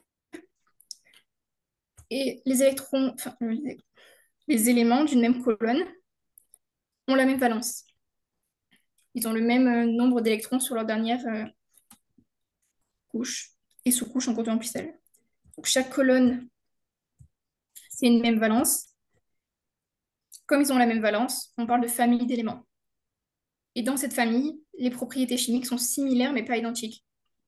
Et les électrons, enfin, les éléments d'une même colonne ont la même valence. Ils ont le même nombre d'électrons sur leur dernière couche et sous-couche en comptant plus elle. Donc chaque colonne, c'est une même valence. Comme ils ont la même valence, on parle de famille d'éléments. Et dans cette famille, les propriétés chimiques sont similaires mais pas identiques.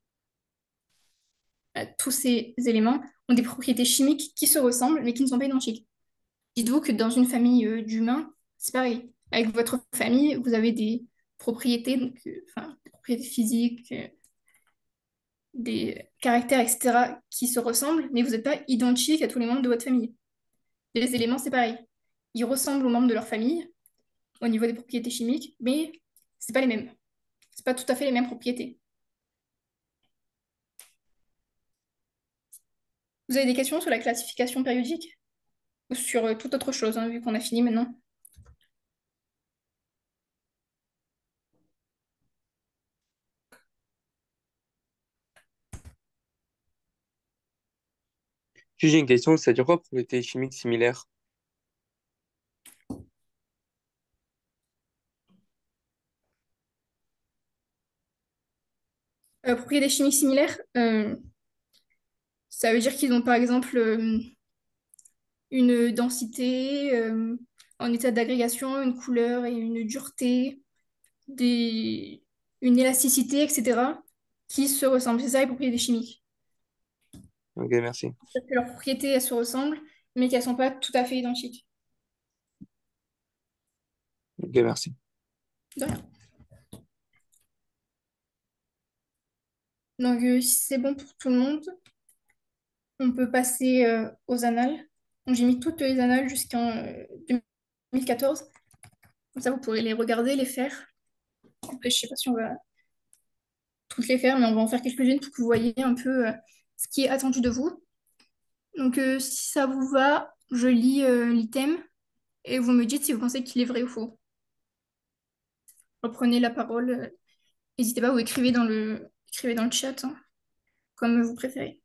Tous ces éléments ont des propriétés chimiques qui se ressemblent mais qui ne sont pas identiques. Dites-vous que dans une famille d'humains, c'est pareil. Avec votre famille, vous avez des propriétés, donc, des propriétés physiques, des caractères, etc., qui se ressemblent, mais vous n'êtes pas identiques à tous les membres de votre famille. Les éléments, c'est pareil. Ils ressemblent aux membres de leur famille au niveau des propriétés chimiques, mais c'est pas les mêmes. C'est pas tout à fait les mêmes propriétés. Vous avez des questions sur la classification périodique? Ou sur toute autre chose, hein, vu qu'on a fini maintenant? J'ai une question, ça dure quoi propriété chimique similaire? Propriétés chimiques similaires, ça veut dire qu'ils ont par exemple une densité en état d'agrégation, une couleur et une dureté, des... une élasticité, etc., qui se ressemblent. C'est ça les propriétés chimiques. Ok, merci. C'est-à-dire que leurs propriétés, elles se ressemblent, mais qu'elles ne sont pas tout à fait identiques. Ok, merci. De rien. Donc, si c'est bon pour tout le monde, on peut passer aux annales. Donc, j'ai mis toutes les annales jusqu'en 2014. Comme ça, vous pourrez les regarder, les faire. Après, je ne sais pas si on va toutes les faire, mais on va en faire quelques-unes pour que vous voyez un peu ce qui est attendu de vous. Donc, si ça vous va, je lis l'item et vous me dites si vous pensez qu'il est vrai ou faux. Reprenez la parole. N'hésitez pas, vous écrivez dans le chat, hein, comme vous préférez.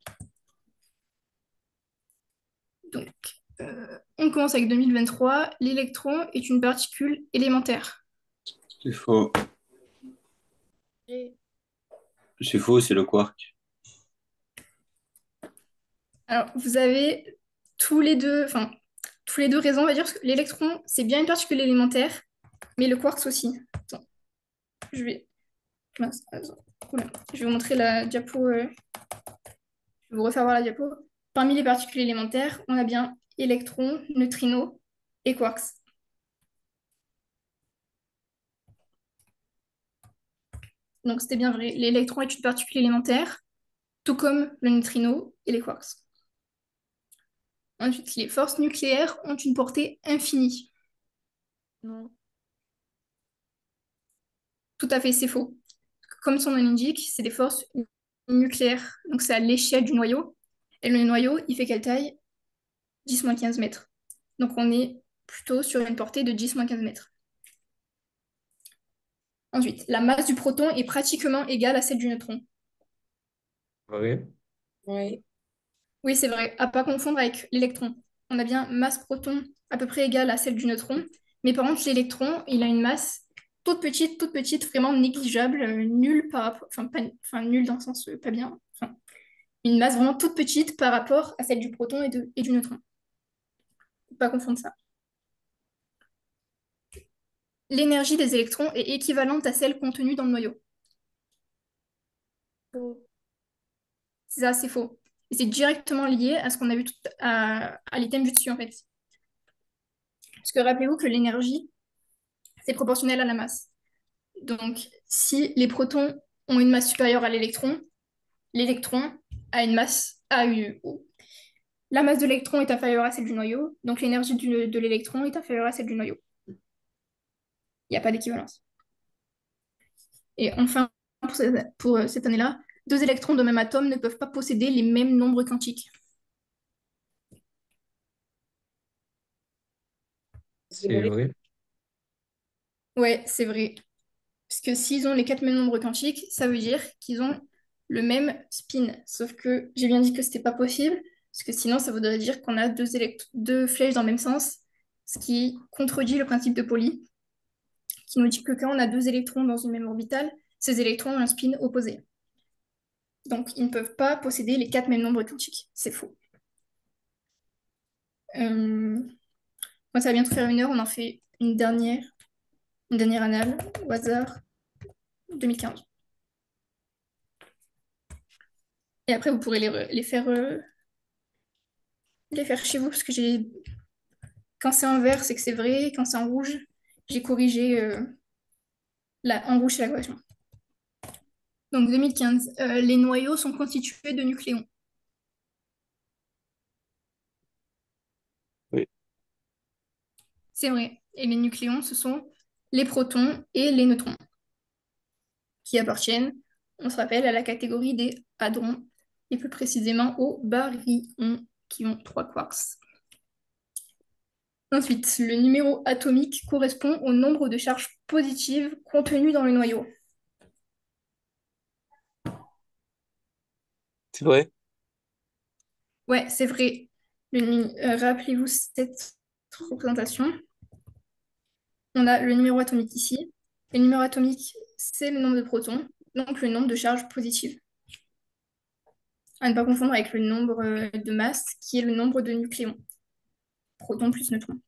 Donc, on commence avec 2023. L'électron est une particule élémentaire. C'est faux. Et- C'est faux, c'est le quark. Alors, vous avez tous les deux raisons. On va dire que l'électron, c'est bien une particule élémentaire, mais le quark aussi. Attends, je vais... mince, attends. Oula. Je vais vous montrer la diapo. Je vais vous refaire voir la diapo. Parmi les particules élémentaires, on a bien électrons, neutrinos et quarks. Donc c'était bien vrai. L'électron est une particule élémentaire, tout comme le neutrino et les quarks. Ensuite, les forces nucléaires ont une portée infinie. Non. Tout à fait, c'est faux. Comme son nom l'indique, c'est des forces nucléaires. Donc c'est à l'échelle du noyau. Et le noyau, il fait quelle taille? 10-15 mètres. Donc on est plutôt sur une portée de 10-15 mètres. Ensuite, la masse du proton est pratiquement égale à celle du neutron. Oui. Oui. Oui, c'est vrai. À pas confondre avec l'électron. On a bien masse proton à peu près égale à celle du neutron. Mais par contre, l'électron, il a une masse toute petite, vraiment négligeable, nulle par rapport, nulle dans le sens pas bien, une masse vraiment toute petite par rapport à celle du proton et du neutron. Faut pas confondre ça. L'énergie des électrons est équivalente à celle contenue dans le noyau. C'est ça, c'est faux. Et c'est directement lié à ce qu'on a vu à l'item du dessus, en fait. Parce que rappelez-vous que l'énergie, c'est proportionnel à la masse. Donc, si les protons ont une masse supérieure à l'électron a une masse, la masse de l'électron est inférieure à celle du noyau, donc l'énergie de l'électron est inférieure à celle du noyau. Il n'y a pas d'équivalence. Et enfin, pour cette année-là, deux électrons de même atome ne peuvent pas posséder les mêmes nombres quantiques. C'est vrai. Ouais, c'est vrai. Parce que s'ils ont les quatre mêmes nombres quantiques, ça veut dire qu'ils ont le même spin. Sauf que j'ai bien dit que c'était pas possible, parce que sinon ça voudrait dire qu'on a deux flèches dans le même sens, ce qui contredit le principe de Pauli, qui nous dit que quand on a deux électrons dans une même orbitale, ces électrons ont un spin opposé. Donc ils ne peuvent pas posséder les quatre mêmes nombres quantiques. C'est faux. Quand ça va bientôt faire 1 heure, on en fait une dernière annale au hasard, 2015. Et après, vous pourrez les faire chez vous, parce que quand c'est en vert, c'est que c'est vrai. Quand c'est en rouge, j'ai corrigé en rouge, c'est la correction. Donc 2015, les noyaux sont constitués de nucléons. Oui. C'est vrai. Et les nucléons, ce sont les protons et les neutrons, qui appartiennent, on se rappelle, à la catégorie des hadrons, et plus précisément aux baryons, qui ont 3 quarks. Ensuite, le numéro atomique correspond au nombre de charges positives contenues dans le noyau. C'est vrai. Ouais, c'est vrai. Rappelez-vous cette représentation. On a le numéro atomique ici. Le numéro atomique, c'est le nombre de protons, donc le nombre de charges positives. À ne pas confondre avec le nombre de masse, qui est le nombre de nucléons. Protons plus neutrons.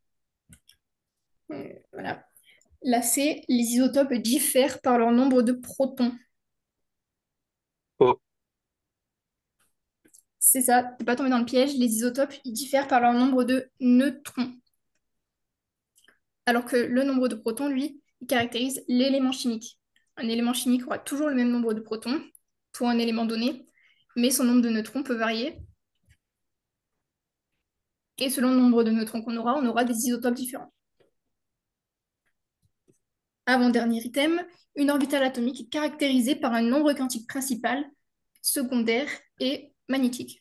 Voilà. Là, c'est les isotopes diffèrent par leur nombre de protons. Oh. C'est ça, ne pas tomber dans le piège. Les isotopes, ils diffèrent par leur nombre de neutrons. Alors que le nombre de protons, lui, il caractérise l'élément chimique. Un élément chimique aura toujours le même nombre de protons pour un élément donné, mais son nombre de neutrons peut varier. Et selon le nombre de neutrons qu'on aura, on aura des isotopes différents. Avant-dernier item, une orbitale atomique est caractérisée par un nombre quantique principal, secondaire et magnétique.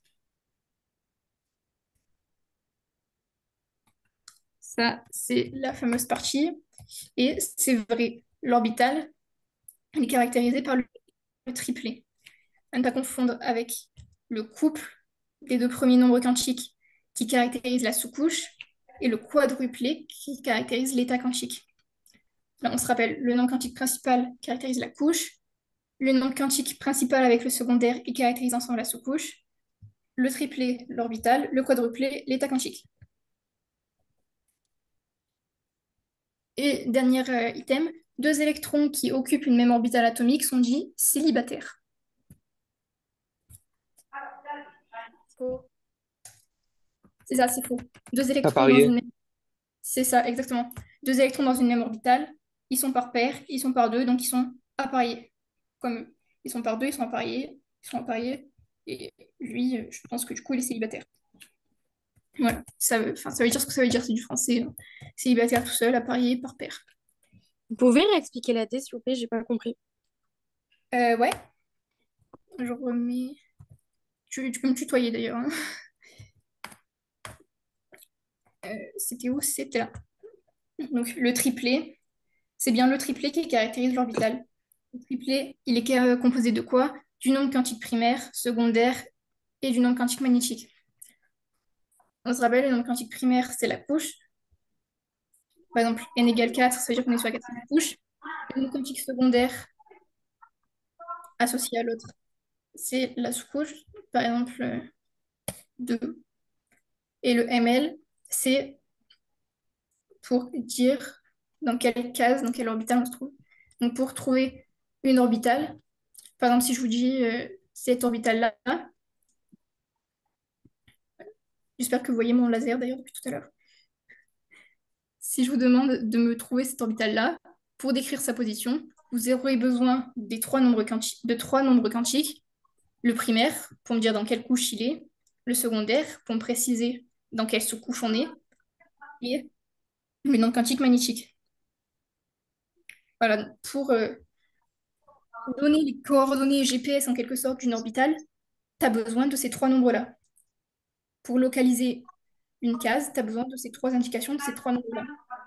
Ça, c'est la fameuse partie. Et c'est vrai, l'orbitale, elle est caractérisée par le triplet. À ne pas confondre avec le couple des deux premiers nombres quantiques qui caractérisent la sous-couche et le quadruplé qui caractérise l'état quantique. Là, on se rappelle, le nombre quantique principal caractérise la couche, le nombre quantique principal avec le secondaire qui caractérise ensemble la sous-couche, le triplet, l'orbital, le quadruplé, l'état quantique. Et dernier item, deux électrons qui occupent une même orbitale atomique sont dits célibataires. Faux. C'est ça, c'est faux. Deux électrons dans Appareillé. une même... C'est ça, exactement. Deux électrons dans une même orbitale, ils sont par paire, ils sont par deux, donc ils sont appareillés. Comme ils sont par deux, ils sont appareillés. Et lui, je pense que du coup, il est célibataire. Voilà, ça veut dire ce que ça veut dire, c'est du français. Célibataire tout seul, appareillé par paire. Vous pouvez réexpliquer la thèse, s'il vous plaît, j'ai pas compris. Ouais, je remets... Tu peux me tutoyer d'ailleurs, hein. C'était où? C'était là. Donc le triplet, c'est bien le triplet qui caractérise l'orbital. Le triplet, il est composé de quoi? Du nombre quantique primaire, secondaire et du nombre quantique magnétique. On se rappelle, le nombre quantique primaire, c'est la couche. par exemple, n égale 4, ça veut dire qu'on est sur la quatrième couche. Le nom quantique secondaire associé à l'autre, c'est la sous-couche, par exemple 2. Et le ML, c'est pour dire dans quelle case, dans quelle orbitale on se trouve. Donc pour trouver une orbitale, par exemple si je vous dis cette orbitale-là, j'espère que vous voyez mon laser d'ailleurs depuis tout à l'heure. Si je vous demande de me trouver cette orbitale-là, pour décrire sa position, vous aurez besoin de trois nombres quantiques. Le primaire, pour me dire dans quelle couche il est. Le secondaire, pour me préciser dans quelle sous-couche on est. Et le nombre quantique magnétique. Voilà, pour donner les coordonnées GPS en quelque sorte d'une orbitale, tu as besoin de ces trois nombres-là. Pour localiser une case, tu as besoin de ces trois indications, de ces trois nombres-là.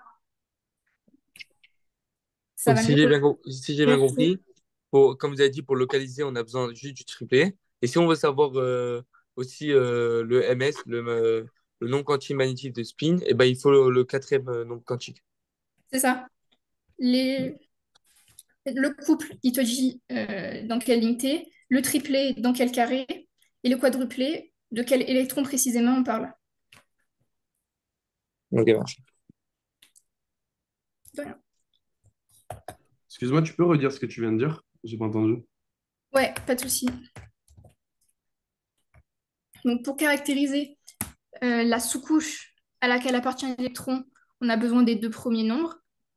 Ça Donc, va mieux que... si j'ai bien compris, comme vous avez dit, pour localiser, on a besoin juste du triplet. Et si on veut savoir aussi le MS, le nombre quantique magnétique de spin, eh ben, il faut le quatrième nombre quantique. C'est ça. Le couple, il te dit dans quelle ligne t'es, le triplet dans quel carré, et le quadruplé, de quel électron précisément on parle. Ok, merci. De rien. Excuse-moi, tu peux redire ce que tu viens de dire? J'ai pas entendu. Ouais, pas de souci. Donc pour caractériser la sous-couche à laquelle appartient l'électron, on a besoin des deux premiers nombres.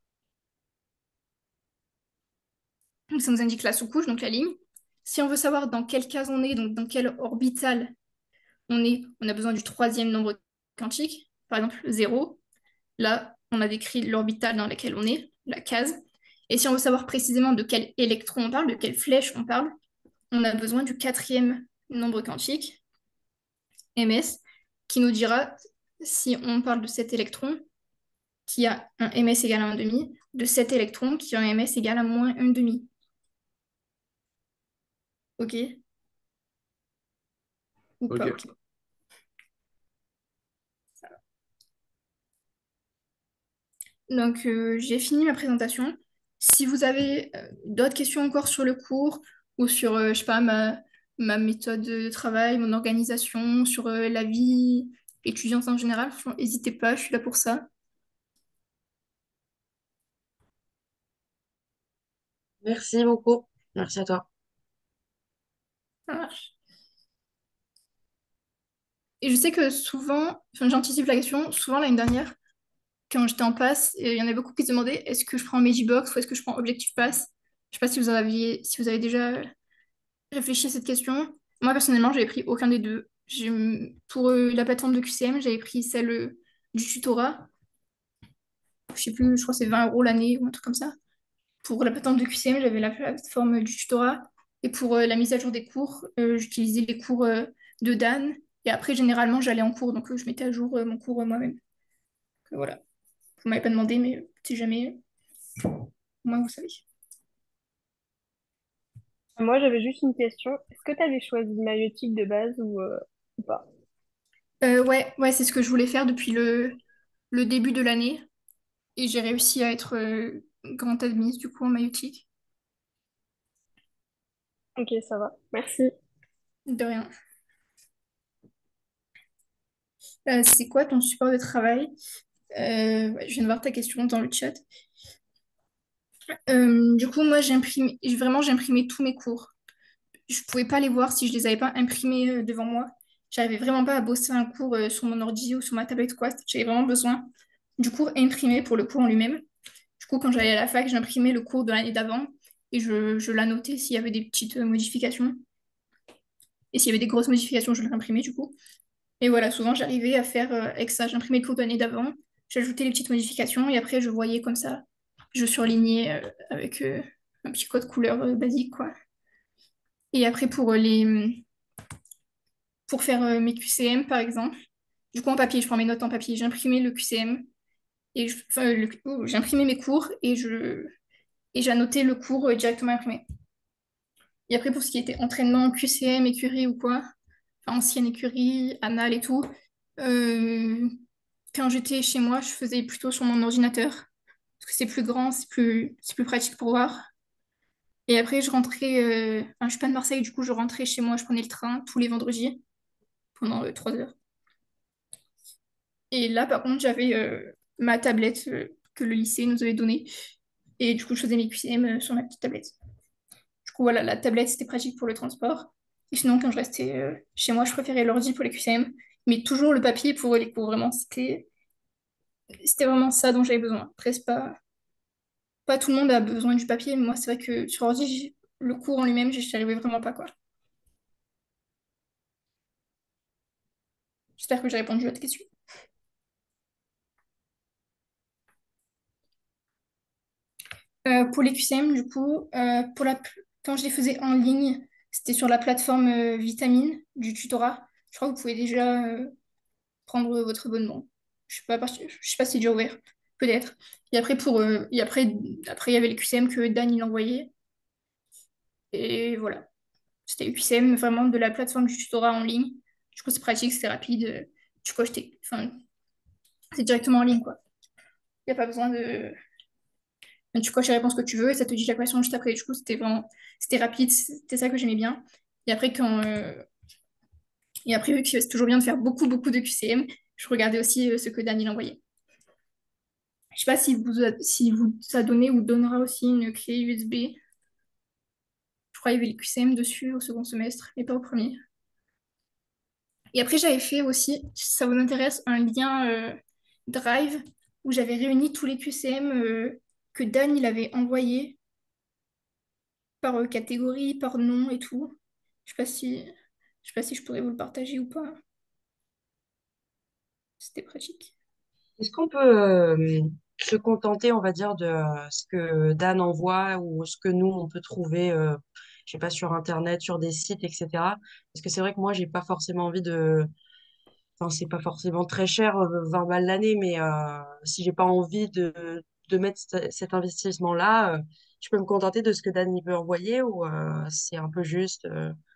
Donc, ça nous indique la sous-couche, donc la ligne. Si on veut savoir dans quelle case on est, donc dans quelle orbitale on est, on a besoin du troisième nombre quantique, par exemple 0. Là, on a décrit l'orbitale dans laquelle on est, la case. Et si on veut savoir précisément de quel électron on parle, de quelle flèche on parle, on a besoin du quatrième nombre quantique, ms, qui nous dira si on parle de cet électron qui a un ms égal à 1,5, de cet électron qui a un ms égal à moins 1,5. Ok? Ou pas, Ok. ok. Donc, j'ai fini ma présentation. Si vous avez d'autres questions encore sur le cours ou sur, je sais pas, ma méthode de travail, mon organisation, sur la vie étudiante en général, franchement, n'hésitez pas, je suis là pour ça. Merci beaucoup. Merci à toi. Ça marche. Et je sais que souvent, enfin, j'anticipe la question, souvent l'année dernière, quand j'étais en passe, il y en a beaucoup qui se demandaient est-ce que je prends Magibox ou est-ce que je prends Objectif Pass? Je sais pas si vous avez déjà réfléchi à cette question. Moi, personnellement, j'avais pris aucun des deux. Pour la plateforme de QCM, j'avais pris celle du tutorat. Je sais plus, je crois que c'est 20 € l'année ou un truc comme ça. Pour la plateforme de QCM, j'avais la plateforme du tutorat. Et pour la mise à jour des cours, j'utilisais les cours de Dan. Et après, généralement, j'allais en cours, donc je mettais à jour mon cours moi-même. Voilà. Vous m'avez pas demandé, mais si jamais, au moins vous savez. Moi, j'avais juste une question. Est-ce que tu avais choisi une maïeutique de base ou pas? Ouais, c'est ce que je voulais faire depuis le début de l'année. Et j'ai réussi à être grande admise, du coup, en maïeutique. Ok, ça va. Merci. De rien. C'est quoi ton support de travail? Ouais, je viens de voir ta question dans le chat. Du coup, moi, j'ai imprimé tous mes cours. Je pouvais pas les voir si je les avais pas imprimés devant moi. J'arrivais vraiment pas à bosser un cours sur mon ordi ou sur ma tablette ou quoi. J'avais vraiment besoin du cours imprimé pour le cours en lui-même. Du coup, quand j'allais à la fac, j'imprimais le cours de l'année d'avant et je l'annotais s'il y avait des petites modifications. Et s'il y avait des grosses modifications, je les imprimais du coup. Et voilà, souvent j'arrivais à faire avec ça. J'imprimais le cours de l'année d'avant, j'ajoutais les petites modifications et après je voyais comme ça. Je surlignais avec un petit code couleur basique, quoi. Et après pour faire mes QCM, par exemple, du coup en papier, je prends mes notes en papier, j'imprimais le QCM et j'imprimais mes cours et j'annotais le cours directement imprimé. Et après, pour ce qui était entraînement, QCM, écurie ou quoi, enfin, ancienne écurie, anal et tout, euh, quand j'étais chez moi, je faisais plutôt sur mon ordinateur, parce que c'est plus grand, c'est plus pratique pour voir. Et après, je rentrais, enfin, je suis pas de Marseille, du coup, je rentrais chez moi, je prenais le train tous les vendredis pendant 3 heures. Et là, par contre, j'avais ma tablette que le lycée nous avait donnée. Et du coup, je faisais mes QCM sur ma petite tablette. Du coup, voilà, la tablette, c'était pratique pour le transport. Et sinon, quand je restais chez moi, je préférais l'ordi pour les QCM. Mais toujours le papier pour les cours, vraiment. C'était vraiment ça dont j'avais besoin. Après, c'est pas tout le monde a besoin du papier. Mais moi, c'est vrai que sur ordi, le cours en lui-même, j'y arrivais vraiment pas, quoi. J'espère que j'ai répondu à ta question. Pour les QCM, du coup, quand je les faisais en ligne, c'était sur la plateforme Vitamine du tutorat. Je crois que vous pouvez déjà prendre votre abonnement. Je sais pas si c'est déjà ouvert, peut-être. Et après, après, il y avait les QCM que Dan il envoyait. Et voilà. C'était les QCM vraiment de la plateforme du tutorat en ligne. Du coup, c'est pratique, c'est rapide. Tu coches enfin, c'est directement en ligne, quoi. Il n'y a pas besoin de. Tu coches les réponses que tu veux et ça te dit la question juste après. Du coup, c'était rapide, c'était ça que j'aimais bien. Et après, vu que c'est toujours bien de faire beaucoup, beaucoup de QCM, je regardais aussi ce que Daniel envoyait. Je sais pas si vous a donné ou donnera aussi une clé USB. Je crois qu'il y avait le QCM dessus au second semestre, mais pas au premier. Et après, j'avais fait aussi, si ça vous intéresse, un lien Drive où j'avais réuni tous les QCM que Dan il avait envoyés par catégorie, par nom et tout. Je sais pas si je pourrais vous le partager ou pas. C'était pratique. Est-ce qu'on peut se contenter, on va dire, de ce que Dan envoie ou ce que nous, on peut trouver, je sais pas, sur Internet, sur des sites, etc. Parce que c'est vrai que moi, j'ai pas forcément envie de... Enfin, c'est pas forcément très cher, 20 balles l'année, mais si j'ai pas envie de mettre cet investissement-là, je peux me contenter de ce que Dan il peut envoyer ou c'est un peu juste.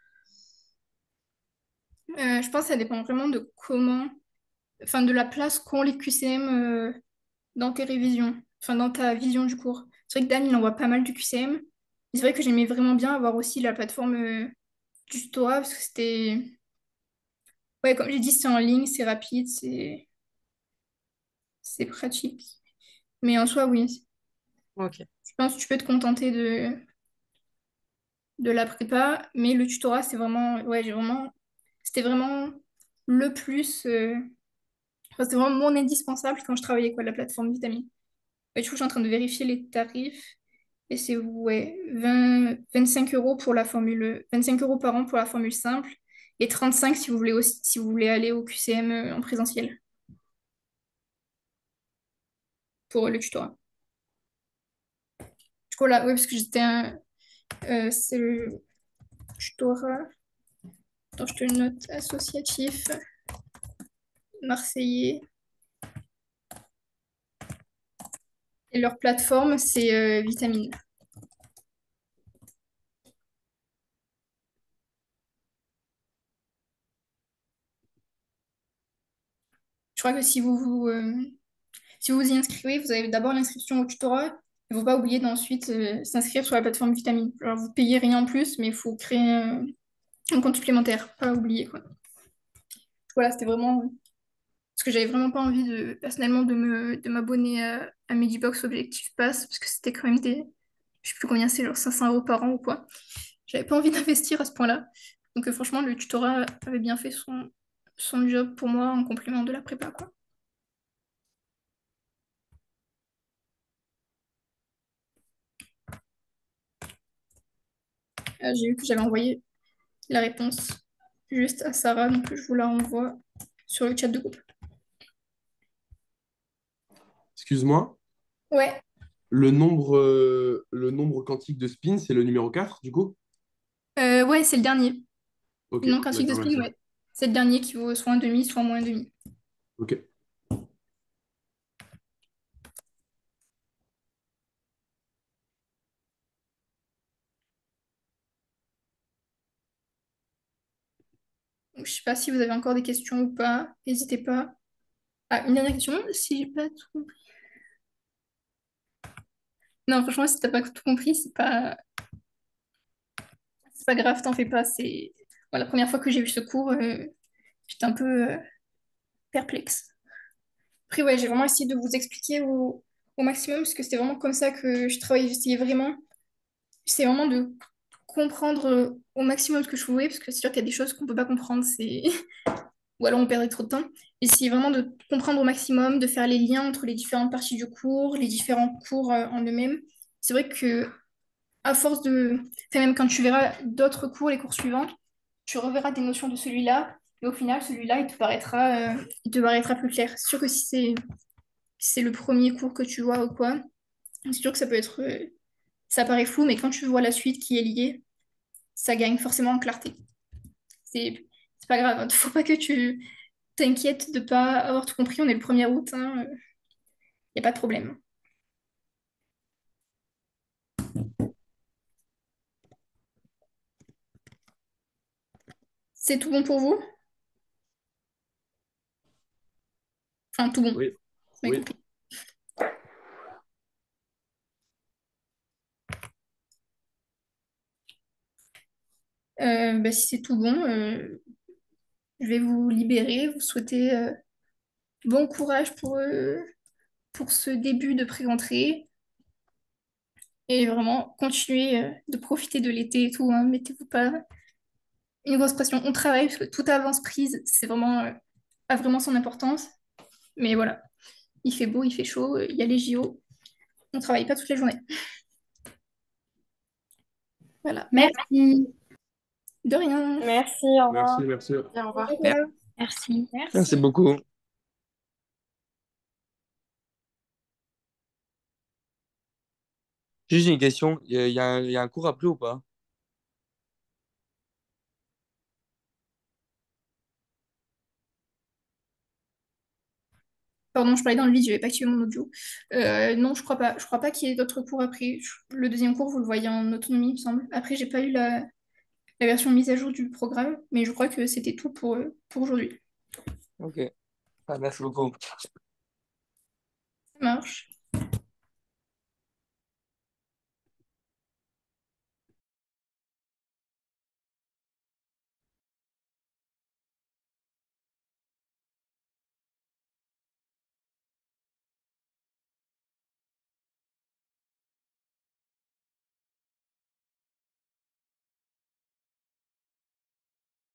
Je pense que ça dépend vraiment de enfin de la place qu'ont les QCM dans tes révisions, enfin dans ta vision du cours. C'est vrai que Dan, il envoie pas mal du QCM. C'est vrai que j'aimais vraiment bien avoir aussi la plateforme du tutorat parce que ouais, comme j'ai dit, c'est en ligne, c'est rapide, c'est pratique. Mais en soi, oui, Ok. je pense que tu peux te contenter de la prépa, mais le tutorat, ouais, c'était vraiment le plus, enfin, c'était vraiment mon indispensable quand je travaillais, quoi, la plateforme Vitamine. Ouais, du coup, je suis en train de vérifier les tarifs. Et c'est ouais, 25 € pour la formule, 25 € par an pour la formule simple et 35 si vous voulez aussi, si vous voulez aller au QCM en présentiel pour le tutorat. Du coup, là, oui, parce que c'est le tutorat. Attends, je te le note associatif marseillais. Et leur plateforme, c'est Vitamine. Je crois que si vous y inscrivez, vous avez d'abord l'inscription au tutorat. Il ne faut pas oublier d'ensuite s'inscrire sur la plateforme Vitamine. Alors, vous payez rien en plus, mais il faut créer un compte supplémentaire, pas oublier, quoi. Voilà, c'était vraiment. Parce que j'avais vraiment pas envie personnellement de m'abonner à Medibox Objectif Pass, parce que c'était quand même je sais plus combien c'est, genre 500 € par an ou quoi. J'avais pas envie d'investir à ce point-là. Donc franchement, le tutorat avait bien fait son job pour moi en complément de la prépa, quoi. J'ai vu que j'avais envoyé la réponse juste à Sarah, donc je vous la renvoie sur le chat de groupe. Excuse-moi, Ouais, le nombre quantique de spin, c'est le numéro 4 du coup? ouais, c'est le dernier. Ok, Le nom quantique de d'accord, spin, merci. ouais. C'est le dernier qui vaut soit un demi, soit moins un demi. Ok. Donc, je sais pas si vous avez encore des questions ou pas. N'hésitez pas. Ah, une dernière question, si j'ai pas tout compris. Non, franchement, si t'as pas tout compris, c'est pas grave, t'en fais pas. C'est bon, la première fois que j'ai vu ce cours, j'étais un peu perplexe. Après, ouais, j'ai vraiment essayé de vous expliquer au maximum parce que c'était vraiment comme ça que je travaillais. J'essayais vraiment de comprendre au maximum ce que je pouvais parce que c'est sûr qu'il y a des choses qu'on peut pas comprendre, c'est ou alors on perdrait trop de temps. Essayer vraiment de comprendre au maximum, de faire les liens entre les différentes parties du cours, les différents cours en eux-mêmes. C'est vrai que à force de, enfin, même quand tu verras d'autres cours, les cours suivants, tu reverras des notions de celui-là, et au final, celui-là, il te paraîtra plus clair. C'est sûr que si c'est le premier cours que tu vois ou quoi, c'est sûr que ça peut être, ça paraît flou, mais quand tu vois la suite qui est liée, ça gagne forcément en clarté. C'est pas grave, il faut pas que tu t'inquiètes de pas avoir tout compris. On est le 1er août, hein, y a pas de problème. C'est tout bon pour vous? Enfin, tout bon, vous Oui, m'avez oui. compris. Bah, si c'est tout bon, je vais vous libérer, vous souhaiter bon courage pour ce début de pré-rentrée et vraiment continuer de profiter de l'été et tout, hein. Mettez-vous pas une grosse pression. On travaille parce que toute avance prise, c'est vraiment, a vraiment son importance. Mais voilà, il fait beau, il fait chaud, il y a les JO. On travaille pas toute la journée. Voilà. Merci. De rien. Merci, au revoir. Merci, merci. Bien, au revoir. Merci. Merci Merci. beaucoup. Juste une question, il y a un cours appelé ou pas? Pardon, je parlais dans le vide, je n'avais pas activé mon audio. Non, je crois pas. Je crois pas qu'il y ait d'autres cours après. Le deuxième cours, vous le voyez en autonomie, il me semble. Après, j'ai pas eu la version mise à jour du programme, mais je crois que c'était tout pour aujourd'hui. Ok. Ah, merci beaucoup. Ça marche.